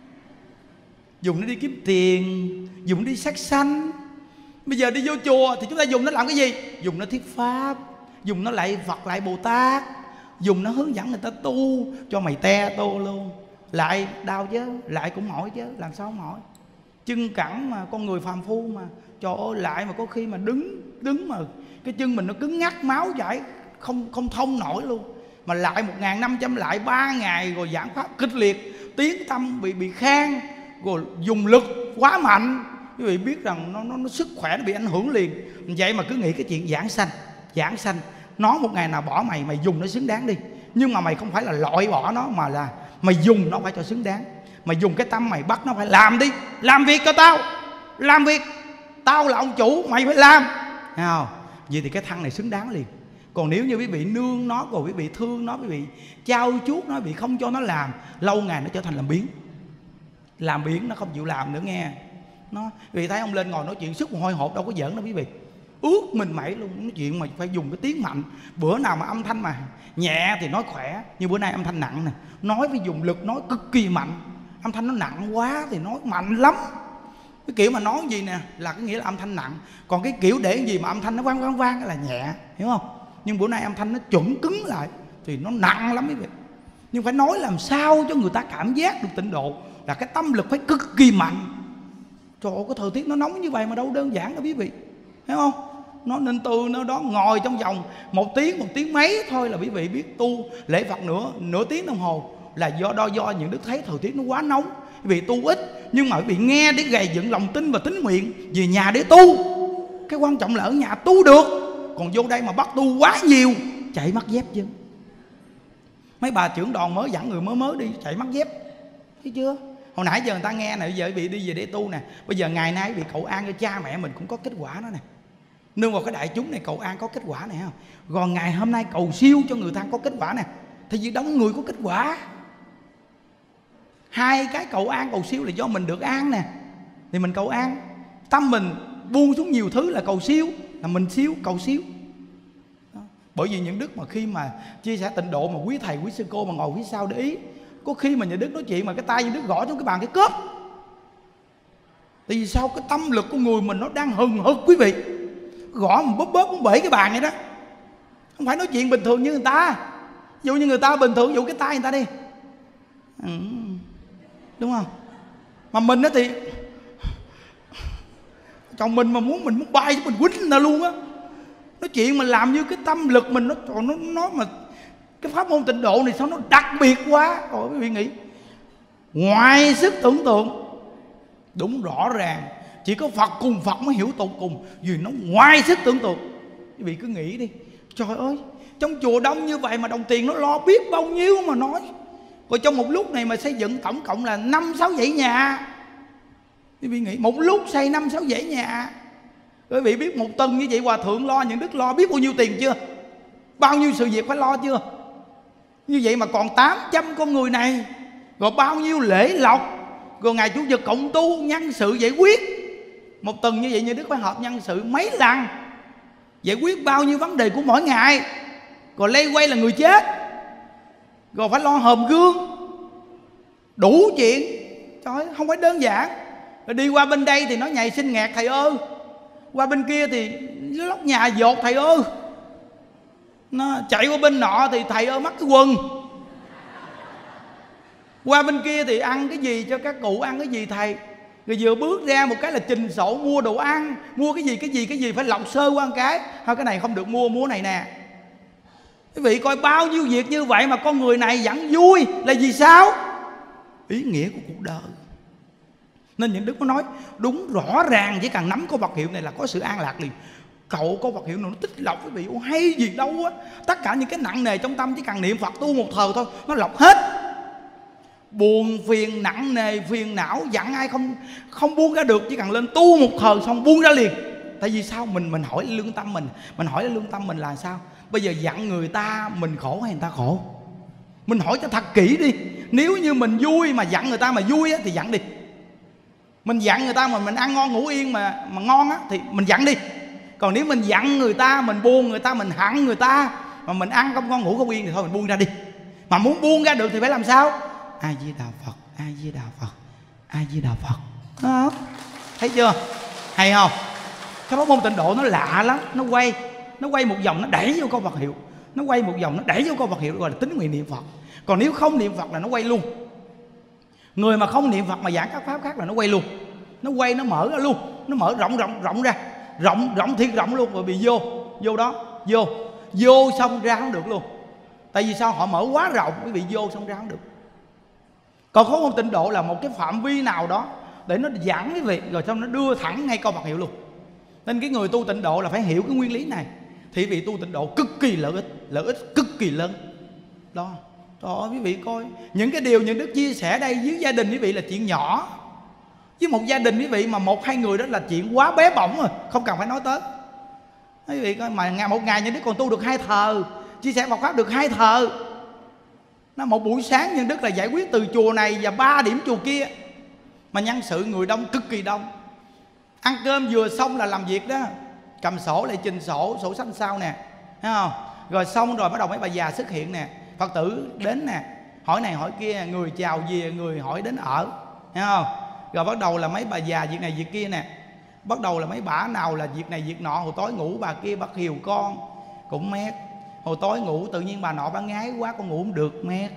dùng nó đi kiếm tiền, dùng nó đi sát sanh. Bây giờ đi vô chùa thì chúng ta dùng nó làm cái gì? Dùng nó thuyết pháp, dùng nó lạy Phật, lạy Bồ Tát, dùng nó hướng dẫn người ta tu, cho mày te tô luôn. Lại đau chứ, lại cũng mỏi chứ, làm sao không mỏi? Chân cẳng mà, con người phàm phu mà, trời ơi, lại mà có khi mà đứng đứng mà cái chân mình nó cứng ngắc, máu chảy không không thông nổi luôn. Mà lại một ngàn năm trăm lại ba ngày rồi giảng pháp kịch liệt, tiếng tâm bị bị khan, rồi dùng lực quá mạnh. Quý vị biết rằng nó, nó, nó sức khỏe nó bị ảnh hưởng liền. Vậy mà cứ nghĩ cái chuyện giảng sanh, giảng sanh nó một ngày nào bỏ mày, mày dùng nó xứng đáng đi. Nhưng mà mày không phải là loại bỏ nó, mà là mày dùng nó phải cho xứng đáng. Mày dùng cái tâm mày bắt nó phải làm đi, làm việc cho tao, làm việc, tao là ông chủ, mày phải làm, thấy không? Vậy thì cái thân này xứng đáng liền. Còn nếu như quý vị nương nó, rồi quý vị thương nó, quý vị trao chuốt nó, quý vị không cho nó làm, lâu ngày nó trở thành làm biếng. Làm biếng nó không chịu làm nữa nghe. Nó, quý vị thấy ông lên ngồi nói chuyện sức hồi hộp đâu có giỡn đâu quý vị. Ước mình mẩy luôn, nói chuyện mà phải dùng cái tiếng mạnh. Bữa nào mà âm thanh mà nhẹ thì nói khỏe, nhưng bữa nay âm thanh nặng nè, nói phải dùng lực nói cực kỳ mạnh. Âm thanh nó nặng quá thì nói mạnh lắm. Cái kiểu mà nói gì nè là cái nghĩa là âm thanh nặng. Còn cái kiểu để gì mà âm thanh nó vang vang vang là nhẹ, hiểu không? Nhưng bữa nay âm thanh nó chuẩn cứng lại thì nó nặng lắm quý vị. Nhưng phải nói làm sao cho người ta cảm giác được tịnh độ là cái tâm lực phải cực kỳ mạnh. Trời ơi, cái thời tiết nó nóng như vậy mà đâu đơn giản đâu quý vị, hiểu không? Nó nên từ nó đó ngồi trong vòng một tiếng, một tiếng mấy thôi là quý vị biết tu lễ Phật nửa nửa tiếng đồng hồ là do đo do những đức thấy thời tiết nó quá nóng, vì tu ít nhưng mà quý vị nghe để gầy dựng lòng tin và tín nguyện về nhà để tu. Cái quan trọng là ở nhà tu được, còn vô đây mà bắt tu quá nhiều chạy mất dép chứ. Mấy bà trưởng đoàn mới dẫn người mới mới đi chạy mất dép, thấy chưa? Hồi nãy giờ người ta nghe này, giờ bị đi về để tu nè. Bây giờ ngày nay bị cầu an cho cha mẹ mình cũng có kết quả đó nè. Nương vào cái đại chúng này cầu an có kết quả này không? Còn ngày hôm nay cầu siêu cho người ta có kết quả nè. Thì vì đông người có kết quả. Hai cái cầu an cầu siêu là do mình được an nè, thì mình cầu an. Tâm mình buông xuống nhiều thứ là cầu siêu, là mình siêu, cầu siêu đó. Bởi vì những đức mà khi mà chia sẻ tịnh độ mà quý thầy quý sư cô mà ngồi phía sau để ý, có khi mà những đức nói chuyện mà cái tay những đức gõ trong cái bàn cái cớp. Tại vì sao? Cái tâm lực của người mình nó đang hừng hực quý vị, gõ mà bóp bóp cũng bể cái bàn vậy đó. Không phải nói chuyện bình thường như người ta. Ví dụ như người ta bình thường, ví dụ cái tay người ta đi, ừ, đúng không? Mà mình đó thì chồng mình mà muốn mình muốn bay mình quýnh người ta luôn á. Nói chuyện mà làm như cái tâm lực mình nó nó nó mà cái pháp môn tịnh độ này sao nó đặc biệt quá. Rồi quý vị nghĩ ngoài sức tưởng tượng. Đúng rõ ràng chỉ có Phật cùng Phật mới hiểu tột cùng, vì nó ngoài sức tưởng tượng. Quý vị cứ nghĩ đi, Trời ơi, trong chùa đông như vậy mà đồng tiền nó lo biết bao nhiêu mà nói. Rồi trong một lúc này mà xây dựng tổng cộng là năm sáu dãy nhà. Quý vị nghĩ một lúc xây năm sáu dãy nhà. Quý vị biết một tuần như vậy hòa thượng lo, những đức lo biết bao nhiêu tiền chưa? Bao nhiêu sự việc phải lo chưa? Như vậy mà còn tám trăm con người này, rồi bao nhiêu lễ lộc, rồi ngày chủ nhật cộng tu nhân sự giải quyết. Một tuần như vậy như đức phải họp nhân sự mấy lần, giải quyết bao nhiêu vấn đề của mỗi ngày. Rồi lây quay là người chết, rồi phải lo hòm gương, đủ chuyện. Trời ơi, không phải đơn giản. Rồi đi qua bên đây thì nó nhảy sinh ngạt thầy ơi, qua bên kia thì lóc nhà dột thầy ơi, nó chạy qua bên nọ thì thầy ơi mắc cái quần, qua bên kia thì ăn cái gì cho các cụ ăn cái gì thầy. Rồi vừa bước ra một cái là trình sổ mua đồ ăn, mua cái gì cái gì cái gì phải lọc sơ qua một cái, thôi cái này không được mua, mua này nè. Quý vị coi bao nhiêu việc như vậy mà con người này vẫn vui là vì sao? Ý nghĩa của cuộc đời. Nên những đức có nói đúng rõ ràng, chỉ cần nắm có vật hiệu này là có sự an lạc liền. Cậu có vật hiệu nào nó tích lọc quý vị, hay gì đâu á. Tất cả những cái nặng nề trong tâm chỉ cần niệm Phật tu một thời thôi, nó lọc hết. Buồn phiền nặng nề phiền não dặn ai không không buông ra được, chỉ cần lên tu một thời xong buông ra liền. Tại vì sao? Mình mình hỏi lương tâm mình, mình hỏi lương tâm mình là sao? Bây giờ dặn người ta mình khổ hay người ta khổ? Mình hỏi cho thật kỹ đi. Nếu như mình vui mà dặn người ta mà vui á, thì dặn đi. Mình dặn người ta mà mình ăn ngon ngủ yên mà mà ngon á, thì mình dặn đi. Còn nếu mình dặn người ta, mình buông người ta, mình hận người ta mà mình ăn không ngon ngủ không yên thì thôi mình buông ra đi. Mà muốn buông ra được thì phải làm sao? A Di Đà Phật, A Di Đà Phật, A Di Đà Phật. Đó. Thấy chưa? Hay không? Cái pháp môn tịnh độ nó lạ lắm. Nó quay Nó quay một vòng nó đẩy vô câu Phật hiệu, nó quay một vòng nó đẩy vô câu Phật hiệu, gọi là tính nguyện niệm Phật. Còn nếu không niệm Phật là nó quay luôn. Người mà không niệm Phật mà giảng các pháp khác là nó quay luôn. Nó quay nó mở ra luôn. Nó mở rộng rộng rộng ra, Rộng rộng thiệt rộng luôn. Rồi bị vô Vô đó Vô Vô xong ra không được luôn. Tại vì sao? Họ mở quá rộng, quý vị vô xong ra không được. Còn pháp môn tịnh độ là một cái phạm vi nào đó để nó giảng quý vị, rồi xong nó đưa thẳng ngay câu Phật hiệu luôn. Nên cái người tu tịnh độ là phải hiểu cái nguyên lý này, thì vị tu tịnh độ cực kỳ lợi ích, lợi ích cực kỳ lớn. Đó. Trời ơi quý vị coi, những cái điều những đức chia sẻ đây với gia đình quý vị là chuyện nhỏ. Với một gia đình quý vị mà một hai người đó là chuyện quá bé bỏng rồi, không cần phải nói tới. Quý vị coi mà một ngày những đức còn tu được hai thờ, chia sẻ Phật pháp được hai thờ. Nó một buổi sáng nhân đức là giải quyết từ chùa này và ba điểm chùa kia, mà nhân sự người đông cực kỳ đông. Ăn cơm vừa xong là làm việc đó, cầm sổ lại trình sổ, sổ xanh sao nè, thấy không? Rồi xong rồi bắt đầu mấy bà già xuất hiện nè, Phật tử đến nè, hỏi này hỏi kia, người chào về, người hỏi đến ở, thấy không? Rồi bắt đầu là mấy bà già việc này việc kia nè, bắt đầu là mấy bà nào là việc này việc nọ. Hồi tối ngủ bà kia bắt hiều con cũng mét. Hồi tối ngủ tự nhiên bà nọ bà ngái quá con ngủ không được mét.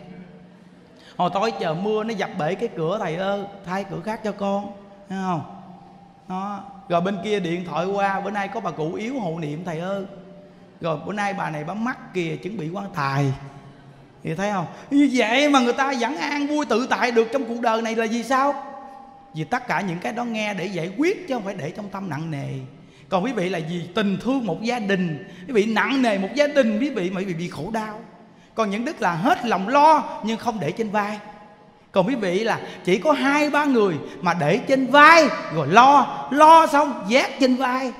Hồi tối chờ mưa nó dập bể cái cửa, thầy ơi thay cửa khác cho con, thấy không? Đó. Rồi bên kia điện thoại qua, bữa nay có bà cụ yếu hộ niệm thầy ơi. Rồi bữa nay bà này bấm mắt kìa, chuẩn bị quan tài. Thì thấy không? Như vậy mà người ta vẫn an vui tự tại được trong cuộc đời này là vì sao? Vì tất cả những cái đó nghe để giải quyết chứ không phải để trong tâm nặng nề. Còn quý vị là vì tình thương một gia đình, quý vị nặng nề một gia đình, quý vị mà quý vị bị khổ đau. Còn những đức là hết lòng lo nhưng không để trên vai. Còn quý vị là chỉ có hai ba người mà để trên vai rồi lo, lo xong vác trên vai.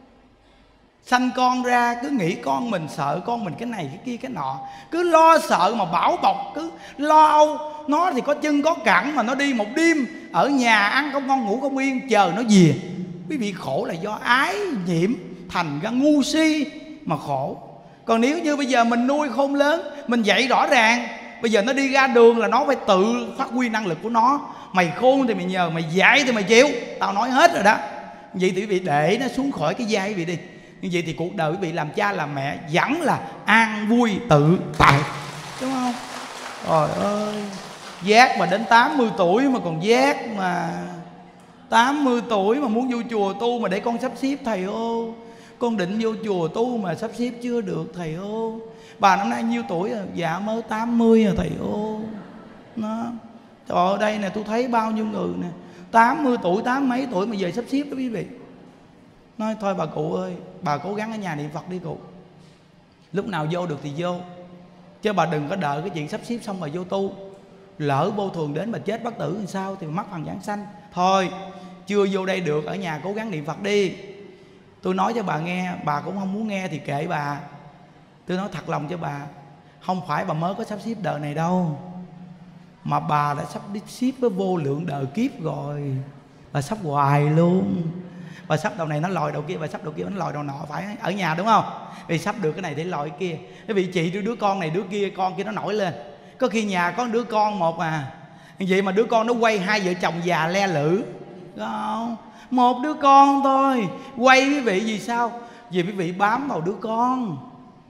Sanh con ra cứ nghĩ con mình, sợ con mình cái này cái kia cái nọ, cứ lo sợ mà bảo bọc, cứ lo âu. Nó thì có chân có cẳng mà nó đi một đêm ở nhà ăn không ngon ngủ không yên, chờ nó về. Quý vị khổ là do ái nhiễm, thành ra ngu si mà khổ. Còn nếu như bây giờ mình nuôi khôn lớn, mình dạy rõ ràng, bây giờ nó đi ra đường là nó phải tự phát huy năng lực của nó. Mày khôn thì mày nhờ, mày dạy thì mày chịu, tao nói hết rồi đó. Vậy thì quý vị để nó xuống khỏi cái vai quý vị đi. Như vậy thì cuộc đời quý vị làm cha làm mẹ vẫn là an vui tự tại, đúng không? Trời ơi, giác mà đến tám mươi tuổi mà còn giác mà. Tám mươi tuổi mà muốn vô chùa tu mà để con sắp xếp thầy ô. Con định vô chùa tu mà sắp xếp chưa được thầy ô. Bà năm nay nhiêu tuổi à? Dạ mới tám mươi à thầy ô. Nó. Trời ơi, đây nè tôi thấy bao nhiêu người nè, tám mươi tuổi, tám mấy tuổi mà về sắp xếp đó quý vị. Nói thôi bà cụ ơi, bà cố gắng ở nhà niệm Phật đi cụ. Lúc nào vô được thì vô, chứ bà đừng có đợi cái chuyện sắp xếp xong bà vô tu. Lỡ vô thường đến mà chết bất tử làm sao thì mắc phần giảng sanh. Thôi chưa vô đây được, ở nhà cố gắng niệm Phật đi. Tôi nói cho bà nghe, bà cũng không muốn nghe thì kệ bà. Tôi nói thật lòng cho bà, không phải bà mới có sắp xếp đời này đâu, mà bà đã sắp đi xếp với vô lượng đời kiếp rồi. Bà sắp hoài luôn. Bà sắp đầu này nó lòi đầu kia, bà sắp đầu kia nó lòi đầu nọ, phải ở nhà đúng không? Vì sắp được cái này để lòi cái kia. Cái vị chị đứa con này đứa kia, con kia nó nổi lên. Có khi nhà có đứa con một à, vậy mà đứa con nó quay hai vợ chồng già le lử. Không, một đứa con thôi quay quý vị. Vì sao? Vì quý vị bám vào đứa con.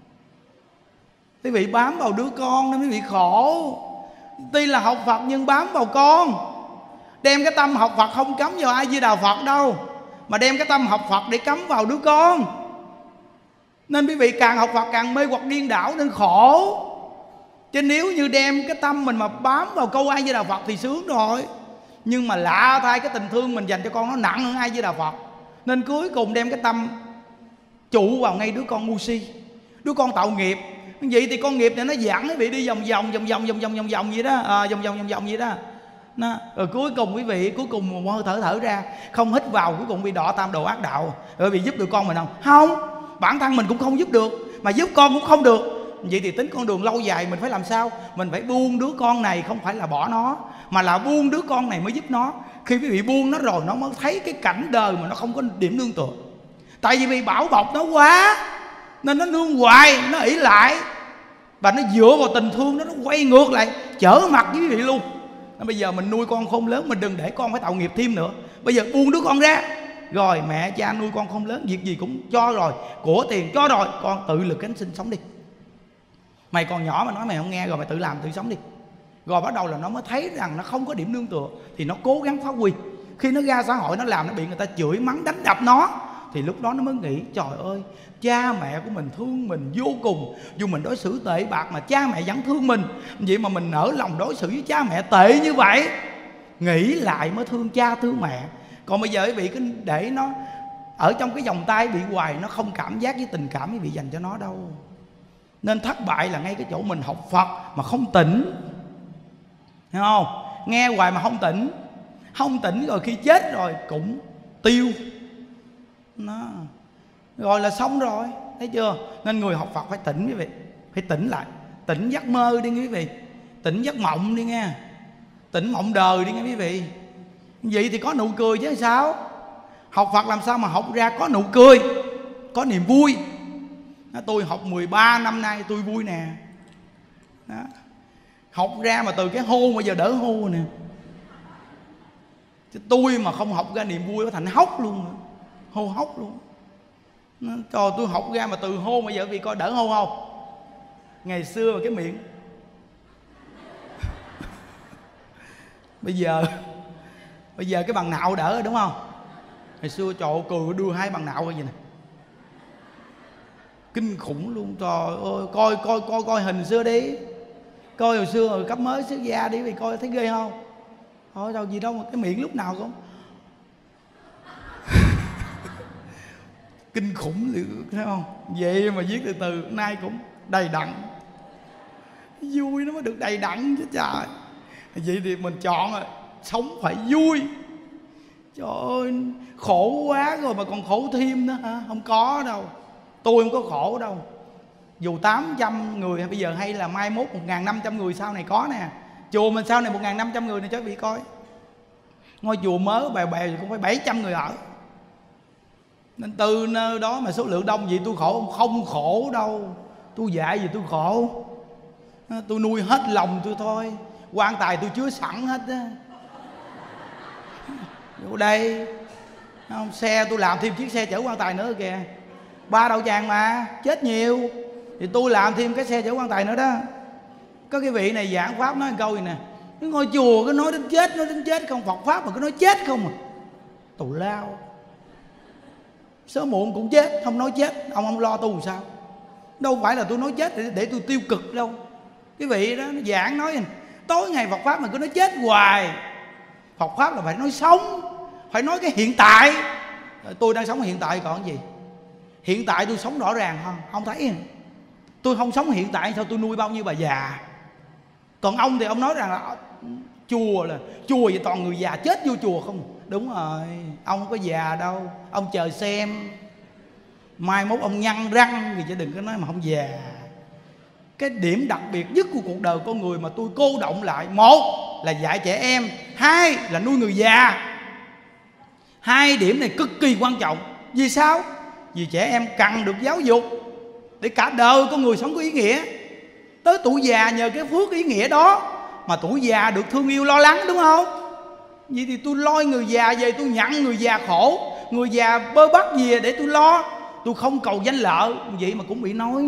Quý vị bám vào đứa con nên quý vị khổ. Tuy là học Phật nhưng bám vào con. Đem cái tâm học Phật không cắm vào ai Di Đà Phật đâu, mà đem cái tâm học Phật để cắm vào đứa con. Nên quý vị càng học Phật càng mê hoặc điên đảo nên khổ. Chứ nếu như đem cái tâm mình mà bám vào câu ai Di Đà Phật thì sướng rồi. Nhưng mà lạ thay, cái tình thương mình dành cho con nó nặng hơn ai Di Đà Phật. Nên cuối cùng đem cái tâm trụ vào ngay đứa con ngu si, đứa con tạo nghiệp. Vậy thì con nghiệp này nó dẫn quý vị đi vòng vòng vòng vòng vòng vòng vòng vòng vậy đó, à, vòng vòng vòng vòng vậy đó. Nó, rồi cuối cùng quý vị cuối cùng một hơi thở thở ra, không hít vào, cuối cùng bị đọa tam đồ ác đạo. Rồi bị giúp được con mình không? Không, bản thân mình cũng không giúp được, mà giúp con cũng không được. Vậy thì tính con đường lâu dài mình phải làm sao? Mình phải buông đứa con này, không phải là bỏ nó, mà là buông đứa con này mới giúp nó. Khi quý vị buông nó rồi, nó mới thấy cái cảnh đời mà nó không có điểm nương tựa. Tại vì vì bảo bọc nó quá nên nó nương hoài, nó ỷ lại, và nó dựa vào tình thương đó, nó quay ngược lại trở mặt với quý vị luôn. Bây giờ mình nuôi con không lớn, mình đừng để con phải tạo nghiệp thêm nữa. Bây giờ buông đứa con ra, rồi mẹ cha nuôi con không lớn, việc gì cũng cho rồi, của tiền cho rồi, con tự lực cánh sinh sống đi. Mày còn nhỏ mà nói mày không nghe, rồi mày tự làm tự sống đi. Rồi bắt đầu là nó mới thấy rằng nó không có điểm nương tựa, thì nó cố gắng phát huy. Khi nó ra xã hội nó làm, nó bị người ta chửi mắng đánh đập nó, thì lúc đó nó mới nghĩ trời ơi, cha mẹ của mình thương mình vô cùng. Dù mình đối xử tệ bạc mà cha mẹ vẫn thương mình, vậy mà mình nỡ lòng đối xử với cha mẹ tệ như vậy. Nghĩ lại mới thương cha thương mẹ. Còn bây giờ quý vị cứ để nó ở trong cái vòng tay bị hoài, nó không cảm giác với tình cảm quý vị dành cho nó đâu. Nên thất bại là ngay cái chỗ mình học Phật mà không tỉnh. Hiểu không? Nghe hoài mà không tỉnh. Không tỉnh rồi khi chết rồi cũng tiêu nó, rồi là xong rồi. Thấy chưa? Nên người học Phật phải tỉnh quý vị. Phải tỉnh lại. Tỉnh giấc mơ đi quý vị. Tỉnh giấc mộng đi nghe. Tỉnh mộng đời đi nghe quý vị. Vậy thì có nụ cười chứ sao? Học Phật làm sao mà học ra có nụ cười, có niềm vui. Tôi học mười ba năm nay tôi vui nè. Đó. Học ra mà từ cái hô mà giờ đỡ hô nè. Chứ tôi mà không học ra niềm vui nó thành hốc luôn, hô hốc luôn. Trời, tôi học ra mà từ hô mà giờ vì coi đỡ hô không? Ngày xưa mà cái miệng bây giờ bây giờ cái bằng nạo đỡ rồi đúng không? Ngày xưa trời ơi, cười đưa hai bằng nạo vậy nè, kinh khủng luôn. Trời ơi, coi coi coi coi hình xưa đi, coi hồi xưa rồi cấp mới xuất gia đi, vì coi thấy ghê không? Thôi đâu gì đâu mà cái miệng lúc nào cũng kinh khủng liệu, thấy không? Vậy mà viết từ từ nay cũng đầy đặn. Vui nó mới được đầy đặn chứ trời. Vậy thì mình chọn rồi, sống phải vui. Trời ơi, khổ quá rồi mà còn khổ thêm nữa hả? Không có đâu. Tôi không có khổ đâu. Dù tám trăm người bây giờ hay là mai mốt một nghìn năm trăm người sau này có nè. Chùa mình sau này một nghìn năm trăm người này cho quý vị coi. Ngôi chùa mới bèo bèo cũng phải bảy trăm người ở. Nên từ nơi đó mà số lượng đông vậy tôi khổ không? Không khổ đâu. Tôi dạy gì tôi khổ. Tôi nuôi hết lòng tôi thôi. Quan tài tôi chứa sẵn hết á. Vô đây không, xe tôi làm thêm chiếc xe chở quan tài nữa kìa. Ba đầu chàng mà chết nhiều, thì tôi làm thêm cái xe chở quan tài nữa đó. Có cái vị này giảng pháp nói một câu gì nè: cái ngôi chùa cứ nói đến chết, nói đến chết không, Phật pháp mà cứ nói chết không à. Tù lao, sớm muộn cũng chết, không nói chết ông không lo tu sao? Đâu phải là tôi nói chết để, để tôi tiêu cực đâu. Cái vị đó nó giảng nói tối ngày Phật pháp mà cứ nói chết hoài. Phật pháp là phải nói sống, phải nói cái hiện tại. Tôi đang sống hiện tại còn gì? Hiện tại tôi sống rõ ràng không? Không thấy. Tôi không sống hiện tại sao tôi nuôi bao nhiêu bà già? Còn ông thì ông nói rằng là chùa là chùa vậy toàn người già chết vô chùa không. Đúng rồi, ông không có già đâu, ông chờ xem. Mai mốt ông nhăn răng thì chứ đừng có nói mà không già. Cái điểm đặc biệt nhất của cuộc đời con người mà tôi cô động lại, một là dạy trẻ em, hai là nuôi người già. Hai điểm này cực kỳ quan trọng. Vì sao? Vì trẻ em cần được giáo dục để cả đời con người sống có ý nghĩa. Tới tuổi già nhờ cái phước ý nghĩa đó mà tuổi già được thương yêu lo lắng, đúng không? Vậy thì tôi lôi người già về, tôi nhận người già khổ, người già bơ bắt về để tôi lo. Tôi không cầu danh lợi, vậy mà cũng bị nói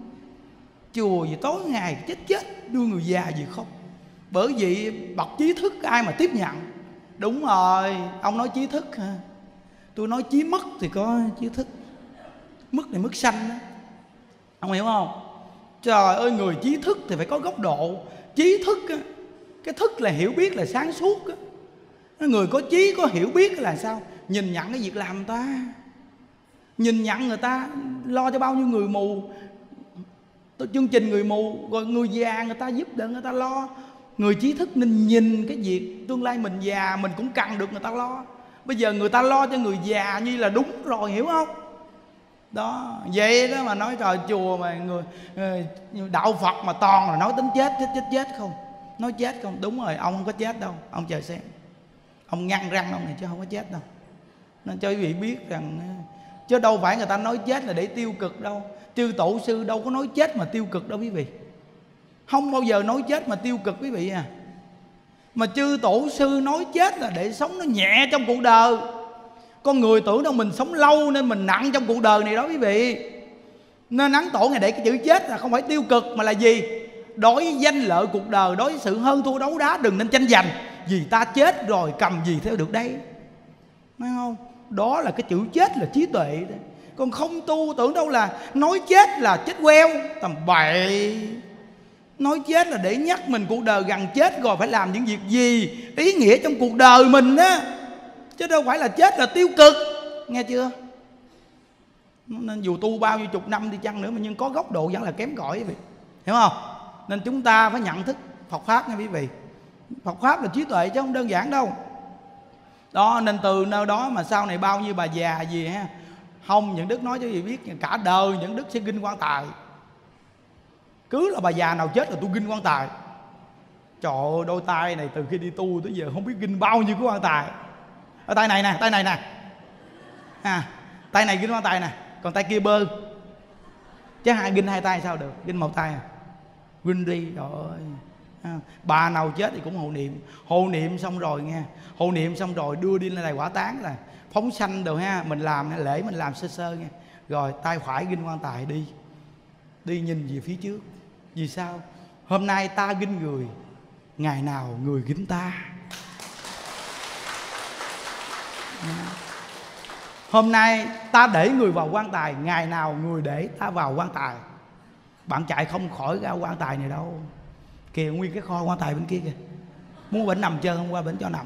chùa gì tối ngày chết chết đưa người già gì không. Bởi vì bậc trí thức ai mà tiếp nhận. Đúng rồi, ông nói trí thức hả? Tôi nói trí mất thì có trí thức. Mất này mất sanh đó, ông hiểu không? Trời ơi, người trí thức thì phải có góc độ. Trí thức á, cái thức là hiểu biết, là sáng suốt á. Người có trí có hiểu biết là sao? Nhìn nhận cái việc làm người ta, nhìn nhận người ta lo cho bao nhiêu người mù, chương trình người mù, rồi người già người ta giúp đỡ người ta lo. Người trí thức nên nhìn cái việc tương lai mình già mình cũng cần được người ta lo. Bây giờ người ta lo cho người già như là đúng rồi, hiểu không? Đó, vậy đó mà nói trời chùa mà người, người đạo Phật mà toàn là nói tính chết chết chết chết không. Nói chết không? Đúng rồi, ông không có chết đâu, ông chờ xem. Ông nhăn răng ông này chứ không có chết đâu. Nên cho quý vị biết rằng, chứ đâu phải người ta nói chết là để tiêu cực đâu. Chư tổ sư đâu có nói chết mà tiêu cực đâu quý vị. Không bao giờ nói chết mà tiêu cực quý vị à. Mà chư tổ sư nói chết là để sống nó nhẹ trong cuộc đời. Con người tưởng đâu mình sống lâu nên mình nặng trong cuộc đời này đó quý vị. Nên ấn tổ ngày để cái chữ chết là không phải tiêu cực mà là gì? Đối với danh lợi cuộc đời, đối với sự hơn thua đấu đá đừng nên tranh giành. Vì ta chết rồi cầm gì theo được đây, thấy không? Đó là cái chữ chết là trí tuệ đó. Còn không tu tưởng đâu là nói chết là chết queo, tầm bậy. Nói chết là để nhắc mình cuộc đời gần chết rồi phải làm những việc gì ý nghĩa trong cuộc đời mình á, chứ đâu phải là chết là tiêu cực, nghe chưa? Nên dù tu bao nhiêu chục năm đi chăng nữa mà nhưng có góc độ vẫn là kém cỏi quý vị, hiểu không? Nên chúng ta phải nhận thức Phật Pháp nha quý vị. Phật Pháp là trí tuệ chứ không đơn giản đâu. Đó, nên từ nơi đó mà sau này bao nhiêu bà già gì ha, không, những đức nói cho quý vị biết cả đời những đức sẽ kinh quan tài. Cứ là bà già nào chết là tôi kinh quan tài. Trời ơi, đôi tay này từ khi đi tu tới giờ không biết kinh bao nhiêu cái quan tài. Ở tay này nè, tay này nè, à, tay này kinh quan tài nè, còn tay kia bơ. Chứ hai kinh hai tay sao được, kinh một tay à. Kinh đi, trời ơi. À, bà nào chết thì cũng hộ niệm. Hộ niệm xong rồi nghe, hộ niệm xong rồi đưa đi lên đài hỏa táng là phóng sanh đồ ha. Mình làm lễ mình làm sơ sơ nghe. Rồi tay phải kinh quan tài đi. Đi nhìn về phía trước. Vì sao? Hôm nay ta ginh người, ngày nào người ginh ta. Hôm nay ta để người vào quan tài, ngày nào người để ta vào quan tài. Bạn chạy không khỏi ra quan tài này đâu. Kìa nguyên cái kho quan tài bên kia kìa. Muốn bệnh nằm chơi hôm qua bệnh cho nằm.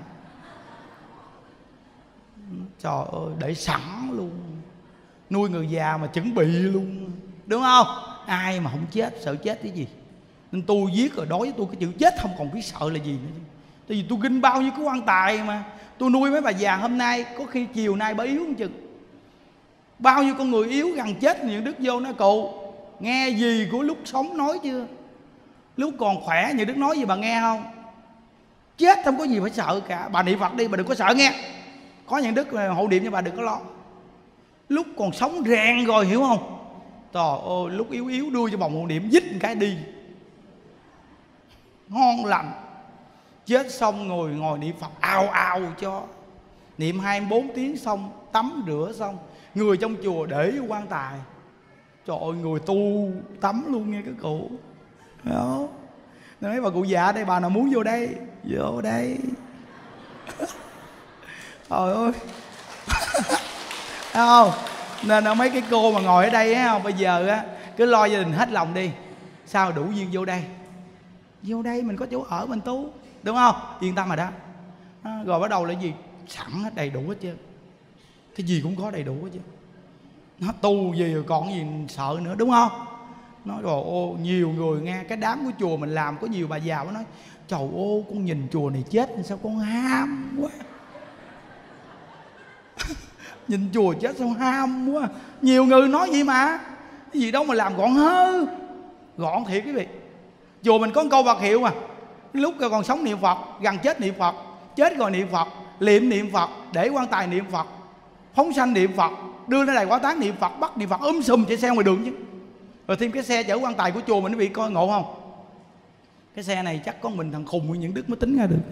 Trời ơi, để sẵn luôn. Nuôi người già mà chuẩn bị luôn, đúng không? Ai mà không chết, sợ chết cái gì. Nên tôi viết rồi, đối với tôi cái chữ chết không còn biết sợ là gì nữa. Tại vì tôi ginh bao nhiêu cái quan tài mà. Tôi nuôi mấy bà già hôm nay, có khi chiều nay bà yếu không chừng. Bao nhiêu con người yếu gần chết, những đức vô nói cụ nghe gì của lúc sống nói chưa? Lúc còn khỏe như đức nói gì bà nghe không? Chết không có gì phải sợ cả. Bà niệm Phật đi, bà đừng có sợ nghe. Có những đức hộ niệm cho bà đừng có lo. Lúc còn sống rèn rồi, hiểu không? Trời ơi, lúc yếu yếu đưa cho vòng hộ niệm dít một cái đi, ngon lành. Chết xong ngồi ngồi niệm Phật ào ào cho. Niệm hai mươi bốn tiếng xong, tắm rửa xong, người trong chùa để vô quan tài. Trời ơi, người tu tắm luôn nghe các cụ. Đó. Nên mấy bà cụ già đây, bà nào muốn vô đây, vô đây. Trời ơi. Thấy không? Nên mấy cái cô mà ngồi ở đây á, không, bây giờ á cứ lo gia đình hết lòng đi. Sao đủ duyên vô đây. Vô đây mình có chỗ ở mình tu, đúng không? Yên tâm rồi đó. À, rồi bắt đầu là gì? Sẵn hết, đầy đủ hết trơn. Cái gì cũng có đầy đủ hết trơn. Nó tu gì rồi còn gì sợ nữa, đúng không? Nói rồi ô, nhiều người nghe cái đám của chùa mình làm, có nhiều bà già nó nói trời ô, con nhìn chùa này chết sao con ham quá. Nhìn chùa chết sao ham quá. Nhiều người nói vậy mà, cái gì đâu mà làm gọn hơ. Gọn thiệt quý vị. Chùa mình có câu Phật hiệu mà, lúc còn sống niệm Phật, gần chết niệm Phật, chết rồi niệm Phật, liệm niệm Phật, để quan tài niệm Phật, phóng sanh niệm Phật, đưa lên đài hỏa táng niệm Phật, bắt niệm Phật, um sùm chạy xe ngoài đường chứ. Rồi thêm cái xe chở quan tài của chùa mình, quý vị coi ngộ không? Cái xe này chắc có mình thằng khùng với những đức mới tính ra được.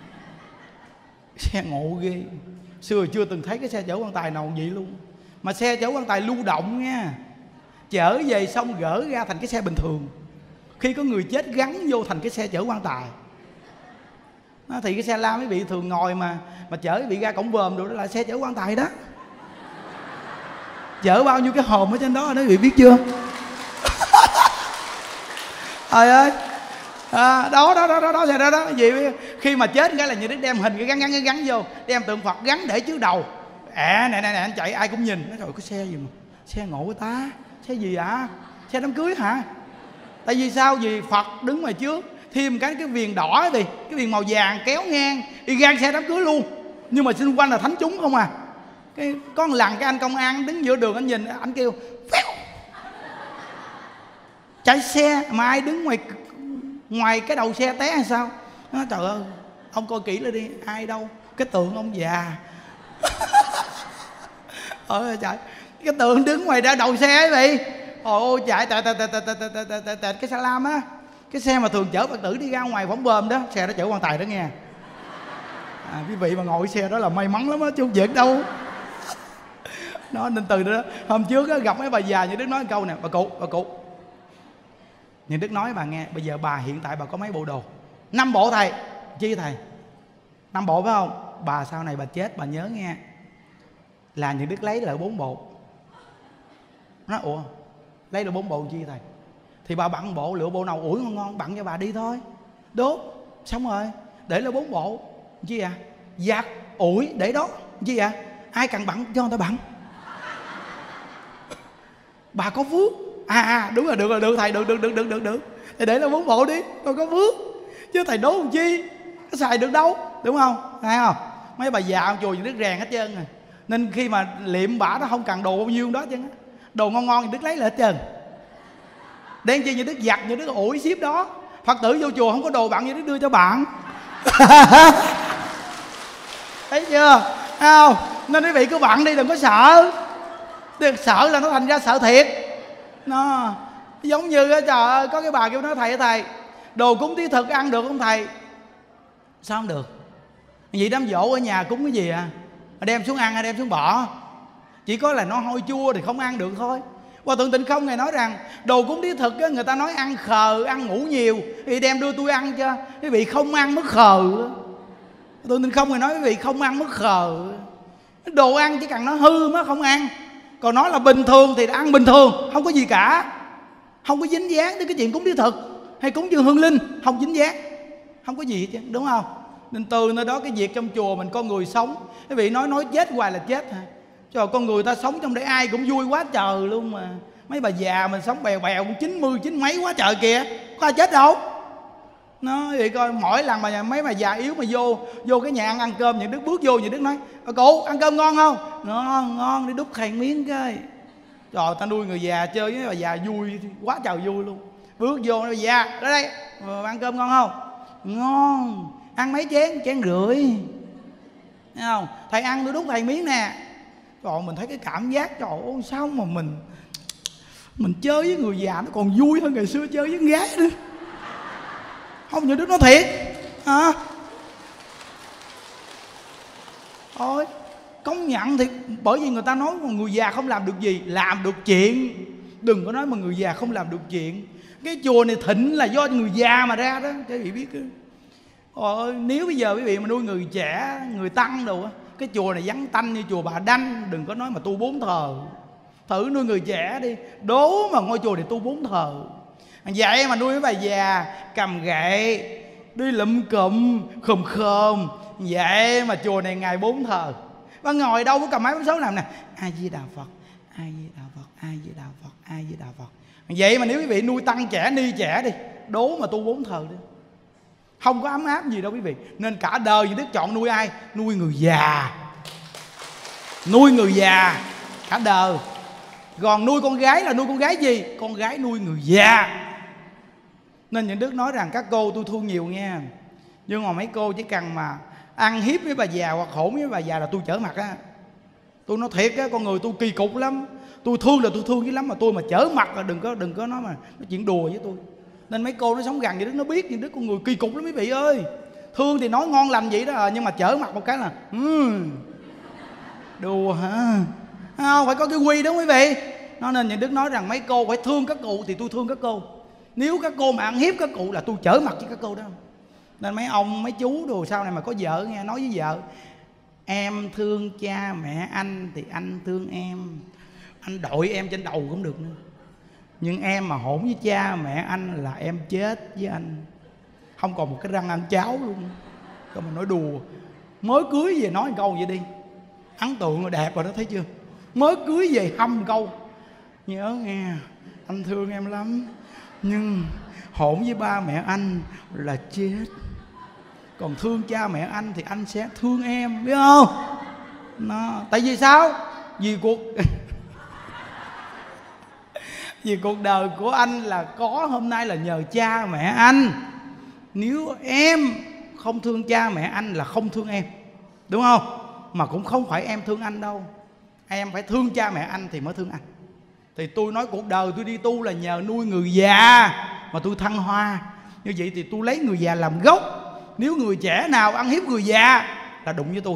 Xe ngộ ghê. Xưa chưa từng thấy cái xe chở quan tài nào vậy luôn. Mà xe chở quan tài lưu động nha, chở về xong gỡ ra thành cái xe bình thường. Khi có người chết gắn vô thành cái xe chở quan tài. Đó, thì cái xe lam quý vị thường ngồi mà mà chở quý vị ra cổng vòm rồi, đó là xe chở quan tài đó. Chở bao nhiêu cái hòm ở trên đó đó quý vị biết chưa? Trời ơi. À, đó đó đó đó đó xe đó đó gì khi mà chết cái là như Đức đem hình cái gắn gắn gắn, gắn vô, đem tượng Phật gắn để trước đầu. À nè nè nè, anh chạy ai cũng nhìn. Nói rồi cái xe gì mà xe ngộ quá ta, xe gì ạ? À? Xe đám cưới hả? Tại vì sao? Vì Phật đứng ngoài trước, thêm cái cái viền đỏ thì cái viền màu vàng kéo ngang y gan xe đám cưới luôn, nhưng mà xung quanh là thánh chúng không à. Cái có một lần cái anh công an đứng giữa đường, anh nhìn anh kêu phèo, chạy xe mà ai đứng ngoài ngoài cái đầu xe té hay sao? Nó trời ơi, ông coi kỹ lên đi, ai đâu? Cái tượng ông già. Ôi trời, cái tượng đứng ngoài ra đầu xe ấy vậy. Ôi chạy tè tè tè tè tè tè tè tè cái xe lam á, cái xe mà thường chở Phật tử đi ra ngoài phỏng bơm đó, xe đó chở quan tài đó nghe. À, quý vị mà ngồi xe đó là may mắn lắm á, chứ không việc đâu. Nó nên từ đó hôm trước đó, gặp mấy bà già như Đức nói câu nè, bà cụ bà cụ như Đức nói bà nghe, bây giờ bà hiện tại bà có mấy bộ đồ? Năm bộ thầy. Chi thầy? Năm bộ phải không? Bà sau này bà chết bà nhớ nghe, là như Đức lấy lại bốn bộ. Nó ủa lấy được bốn bộ chi thầy? Thì bà bận bộ, lựa bộ nào ủi ngon ngon bận cho bà đi thôi, đốt xong rồi để là bốn bộ chi à? Giặt ủi để đó chi à? Ai cần bận cho người ta bận. Bà có phước. À à đúng rồi, được rồi, được thầy, được được được được được được thì để là bốn bộ đi, con có phước chứ thầy đốt làm chi, có xài được đâu, đúng không? Thấy không? Mấy bà già ông chùa như Đức rèn hết trơn rồi, nên khi mà liệm bả nó không cần đồ bao nhiêu đó chứ, đồ ngon ngon thì Đức lấy là hết trơn. Đen chi như Đức giặt, như Đức ủi ship đó. Phật tử vô chùa không có đồ bạn như Đức đưa cho bạn. Thấy chưa? Thấy không? Nên quý vị cứ bận đi, đừng có sợ. Đừng sợ là nó thành ra sợ thiệt. Nó giống như trời ơi, có cái bà kêu nói thầy thầy, đồ cúng thí thực ăn được không thầy? Sao không được? Vậy đám dỗ ở nhà cúng cái gì à? Đem xuống ăn hay đem xuống bỏ? Chỉ có là nó hôi chua thì không ăn được thôi. Hòa thượng Tịnh Không Ngài nói rằng đồ cúng thí thực á, người ta nói ăn khờ, ăn ngủ nhiều thì đem đưa tôi ăn cho. Quý vị không ăn mất khờ. Hòa thượng Tịnh Không Ngài nói quý vị không ăn mất khờ. Đồ ăn chỉ cần nó hư mới không ăn, còn nó là bình thường thì ăn bình thường, không có gì cả, không có dính dáng đến cái chuyện cúng thí thực hay cúng dường hương linh, không dính dáng, không có gì hết, đúng không? Nên từ nơi đó cái việc trong chùa mình con người sống, quý vị nói nói chết hoài là chết hả? Trời, con người ta sống trong đây ai cũng vui quá trời luôn mà. Mấy bà già mình sống bèo bèo cũng chín mươi chín mấy quá trời kìa, có ai chết đâu. Nó vậy coi, mỗi lần mà mấy bà già yếu mà vô vô cái nhà ăn ăn cơm, những Đức bước vô, những Đức nói cụ ăn cơm ngon không? Ngon, ngon, đi đút khàn miếng cái. Trời, ta nuôi người già chơi với mấy bà già vui quá trời vui luôn. Bước vô nói bà già đó đây, ăn cơm ngon không? Ngon. Ăn mấy chén? Chén rưỡi. Thấy không? Thầy ăn tôi đút thầy miếng nè. Trời, mình thấy cái cảm giác trời ơi, sao mà mình mình chơi với người già nó còn vui hơn ngày xưa chơi với con gái nữa. Không, những đứa nó thiệt hả? Thôi công nhận thì bởi vì người ta nói mà người già không làm được gì, làm được chuyện. Đừng có nói mà người già không làm được chuyện. Cái chùa này thịnh là do người già mà ra đó, các vị biết. Ôi, nếu bây giờ quý vị mà nuôi người trẻ, người tăng đồ á, cái chùa này vắng tanh như chùa Bà Đanh. Đừng có nói mà tu bốn thờ. Thử nuôi người trẻ đi, đố mà ngôi chùa này tu bốn thờ. Vậy mà nuôi mấy bà già cầm gậy đi lụm cụm khùm khom, vậy mà chùa này ngày bốn thờ. Và ngồi đâu có cầm máy bấm số làm nè, A Di Đà Phật, A Di Đà Phật, A Di Đà Phật, A Di Đà Phật. Vậy mà nếu quý vị nuôi tăng trẻ ni trẻ đi, đố mà tu bốn thờ đi, không có ấm áp gì đâu quý vị. Nên cả đời Như Đức chọn nuôi ai? Nuôi người già. Nuôi người già cả đời. Còn nuôi con gái là nuôi con gái gì? Con gái nuôi người già. Nên Như Đức nói rằng các cô tôi thương nhiều nha, nhưng mà mấy cô chỉ cần mà ăn hiếp với bà già hoặc hỗn với bà già là tôi trở mặt á. Tôi nói thiệt á, con người tôi kỳ cục lắm. Tôi thương là tôi thương dữ lắm, mà tôi mà trở mặt là đừng có đừng có nói mà nói chuyện đùa với tôi. Nên mấy cô nó sống gần Như Đức nó biết Như Đức con người kỳ cục lắm quý vị ơi. Thương thì nói ngon lành vậy đó à, nhưng mà trở mặt một cái là um, đùa hả? Không, phải có cái quy đó quý vị. Nó nên Như Đức nói rằng mấy cô phải thương các cụ thì tôi thương các cô. Nếu các cô mà ăn hiếp các cụ là tôi trở mặt với các cô đó. Nên mấy ông mấy chú đồ sau này mà có vợ nghe, nói với vợ: em thương cha mẹ anh thì anh thương em, anh đội em trên đầu cũng được nữa, nhưng em mà hỗn với cha mẹ anh là em chết với anh, không còn một cái răng ăn cháo luôn. Còn mình nói đùa, mới cưới về nói một câu vậy đi, ấn tượng rồi, đẹp rồi đó, thấy chưa? Mới cưới về hâm câu: nhớ nghe, anh thương em lắm, nhưng hỗn với ba mẹ anh là chết, còn thương cha mẹ anh thì anh sẽ thương em, biết không? Nó tại vì sao? Vì cuộc vì cuộc đời của anh là có hôm nay là nhờ cha mẹ anh. Nếu em không thương cha mẹ anh là không thương em, đúng không? Mà cũng không phải em thương anh đâu, em phải thương cha mẹ anh thì mới thương anh. Thì tôi nói cuộc đời tôi đi tu là nhờ nuôi người già mà tôi thăng hoa. Như vậy thì tôi lấy người già làm gốc. Nếu người trẻ nào ăn hiếp người già là đụng với tôi,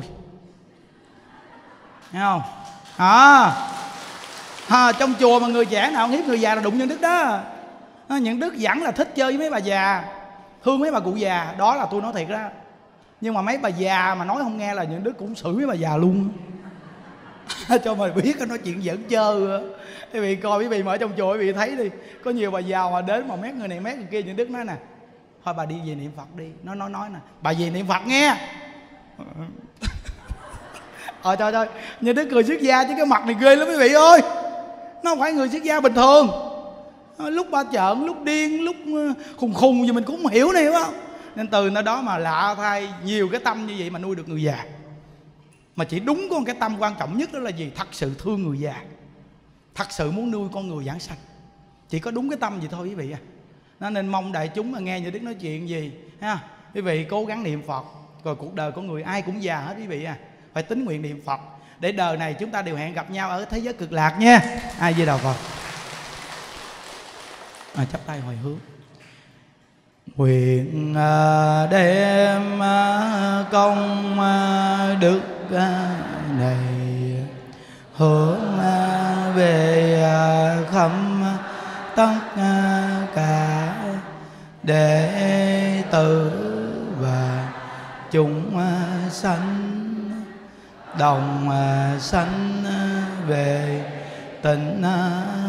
thấy không? À, à, trong chùa mà người trẻ nào ăn hiếp người già là đụng Nhân Đức đó. À, Nhân Đức vẫn là thích chơi với mấy bà già, thương mấy bà cụ già, đó là tôi nói thiệt đó. Nhưng mà mấy bà già mà nói không nghe là Nhân Đức cũng xử mấy bà già luôn. Cho mày biết nói chuyện giỡn chơi. Quý vị coi, quý vị mà ở trong chùa quý vị thấy đi, có nhiều bà già mà đến mà mét người này mét người kia, Nhân Đức nói nè: thôi bà đi về niệm Phật đi. Nó nói nói nè: bà về niệm Phật nghe. Ờ trời ơi, Nhân Đức cười xuất gia chứ cái mặt này ghê lắm quý vị ơi. Nó không phải người xuất gia bình thường. Lúc ba trợn, lúc điên, lúc khùng khùng gì mình cũng không hiểu này, hiểu không? Nên từ nơi đó mà lạ thay nhiều cái tâm như vậy mà nuôi được người già. Mà chỉ đúng có một cái tâm quan trọng nhất đó là gì? Thật sự thương người già, thật sự muốn nuôi con người giảng sanh. Chỉ có đúng cái tâm vậy thôi quý vị à. Nó nên mong đại chúng mà nghe Như Đức nói chuyện gì ha, quý vị cố gắng niệm Phật. Rồi cuộc đời con người ai cũng già hết quý vị à, phải tín nguyện niệm Phật để đời này chúng ta đều hẹn gặp nhau ở thế giới cực lạc nha. Ai với đầu Phật. À, chắp tay hồi hướng. Nguyện đem công đức này hướng về khắp tất cả đệ tử và chúng sanh, đồng sanh về tịnh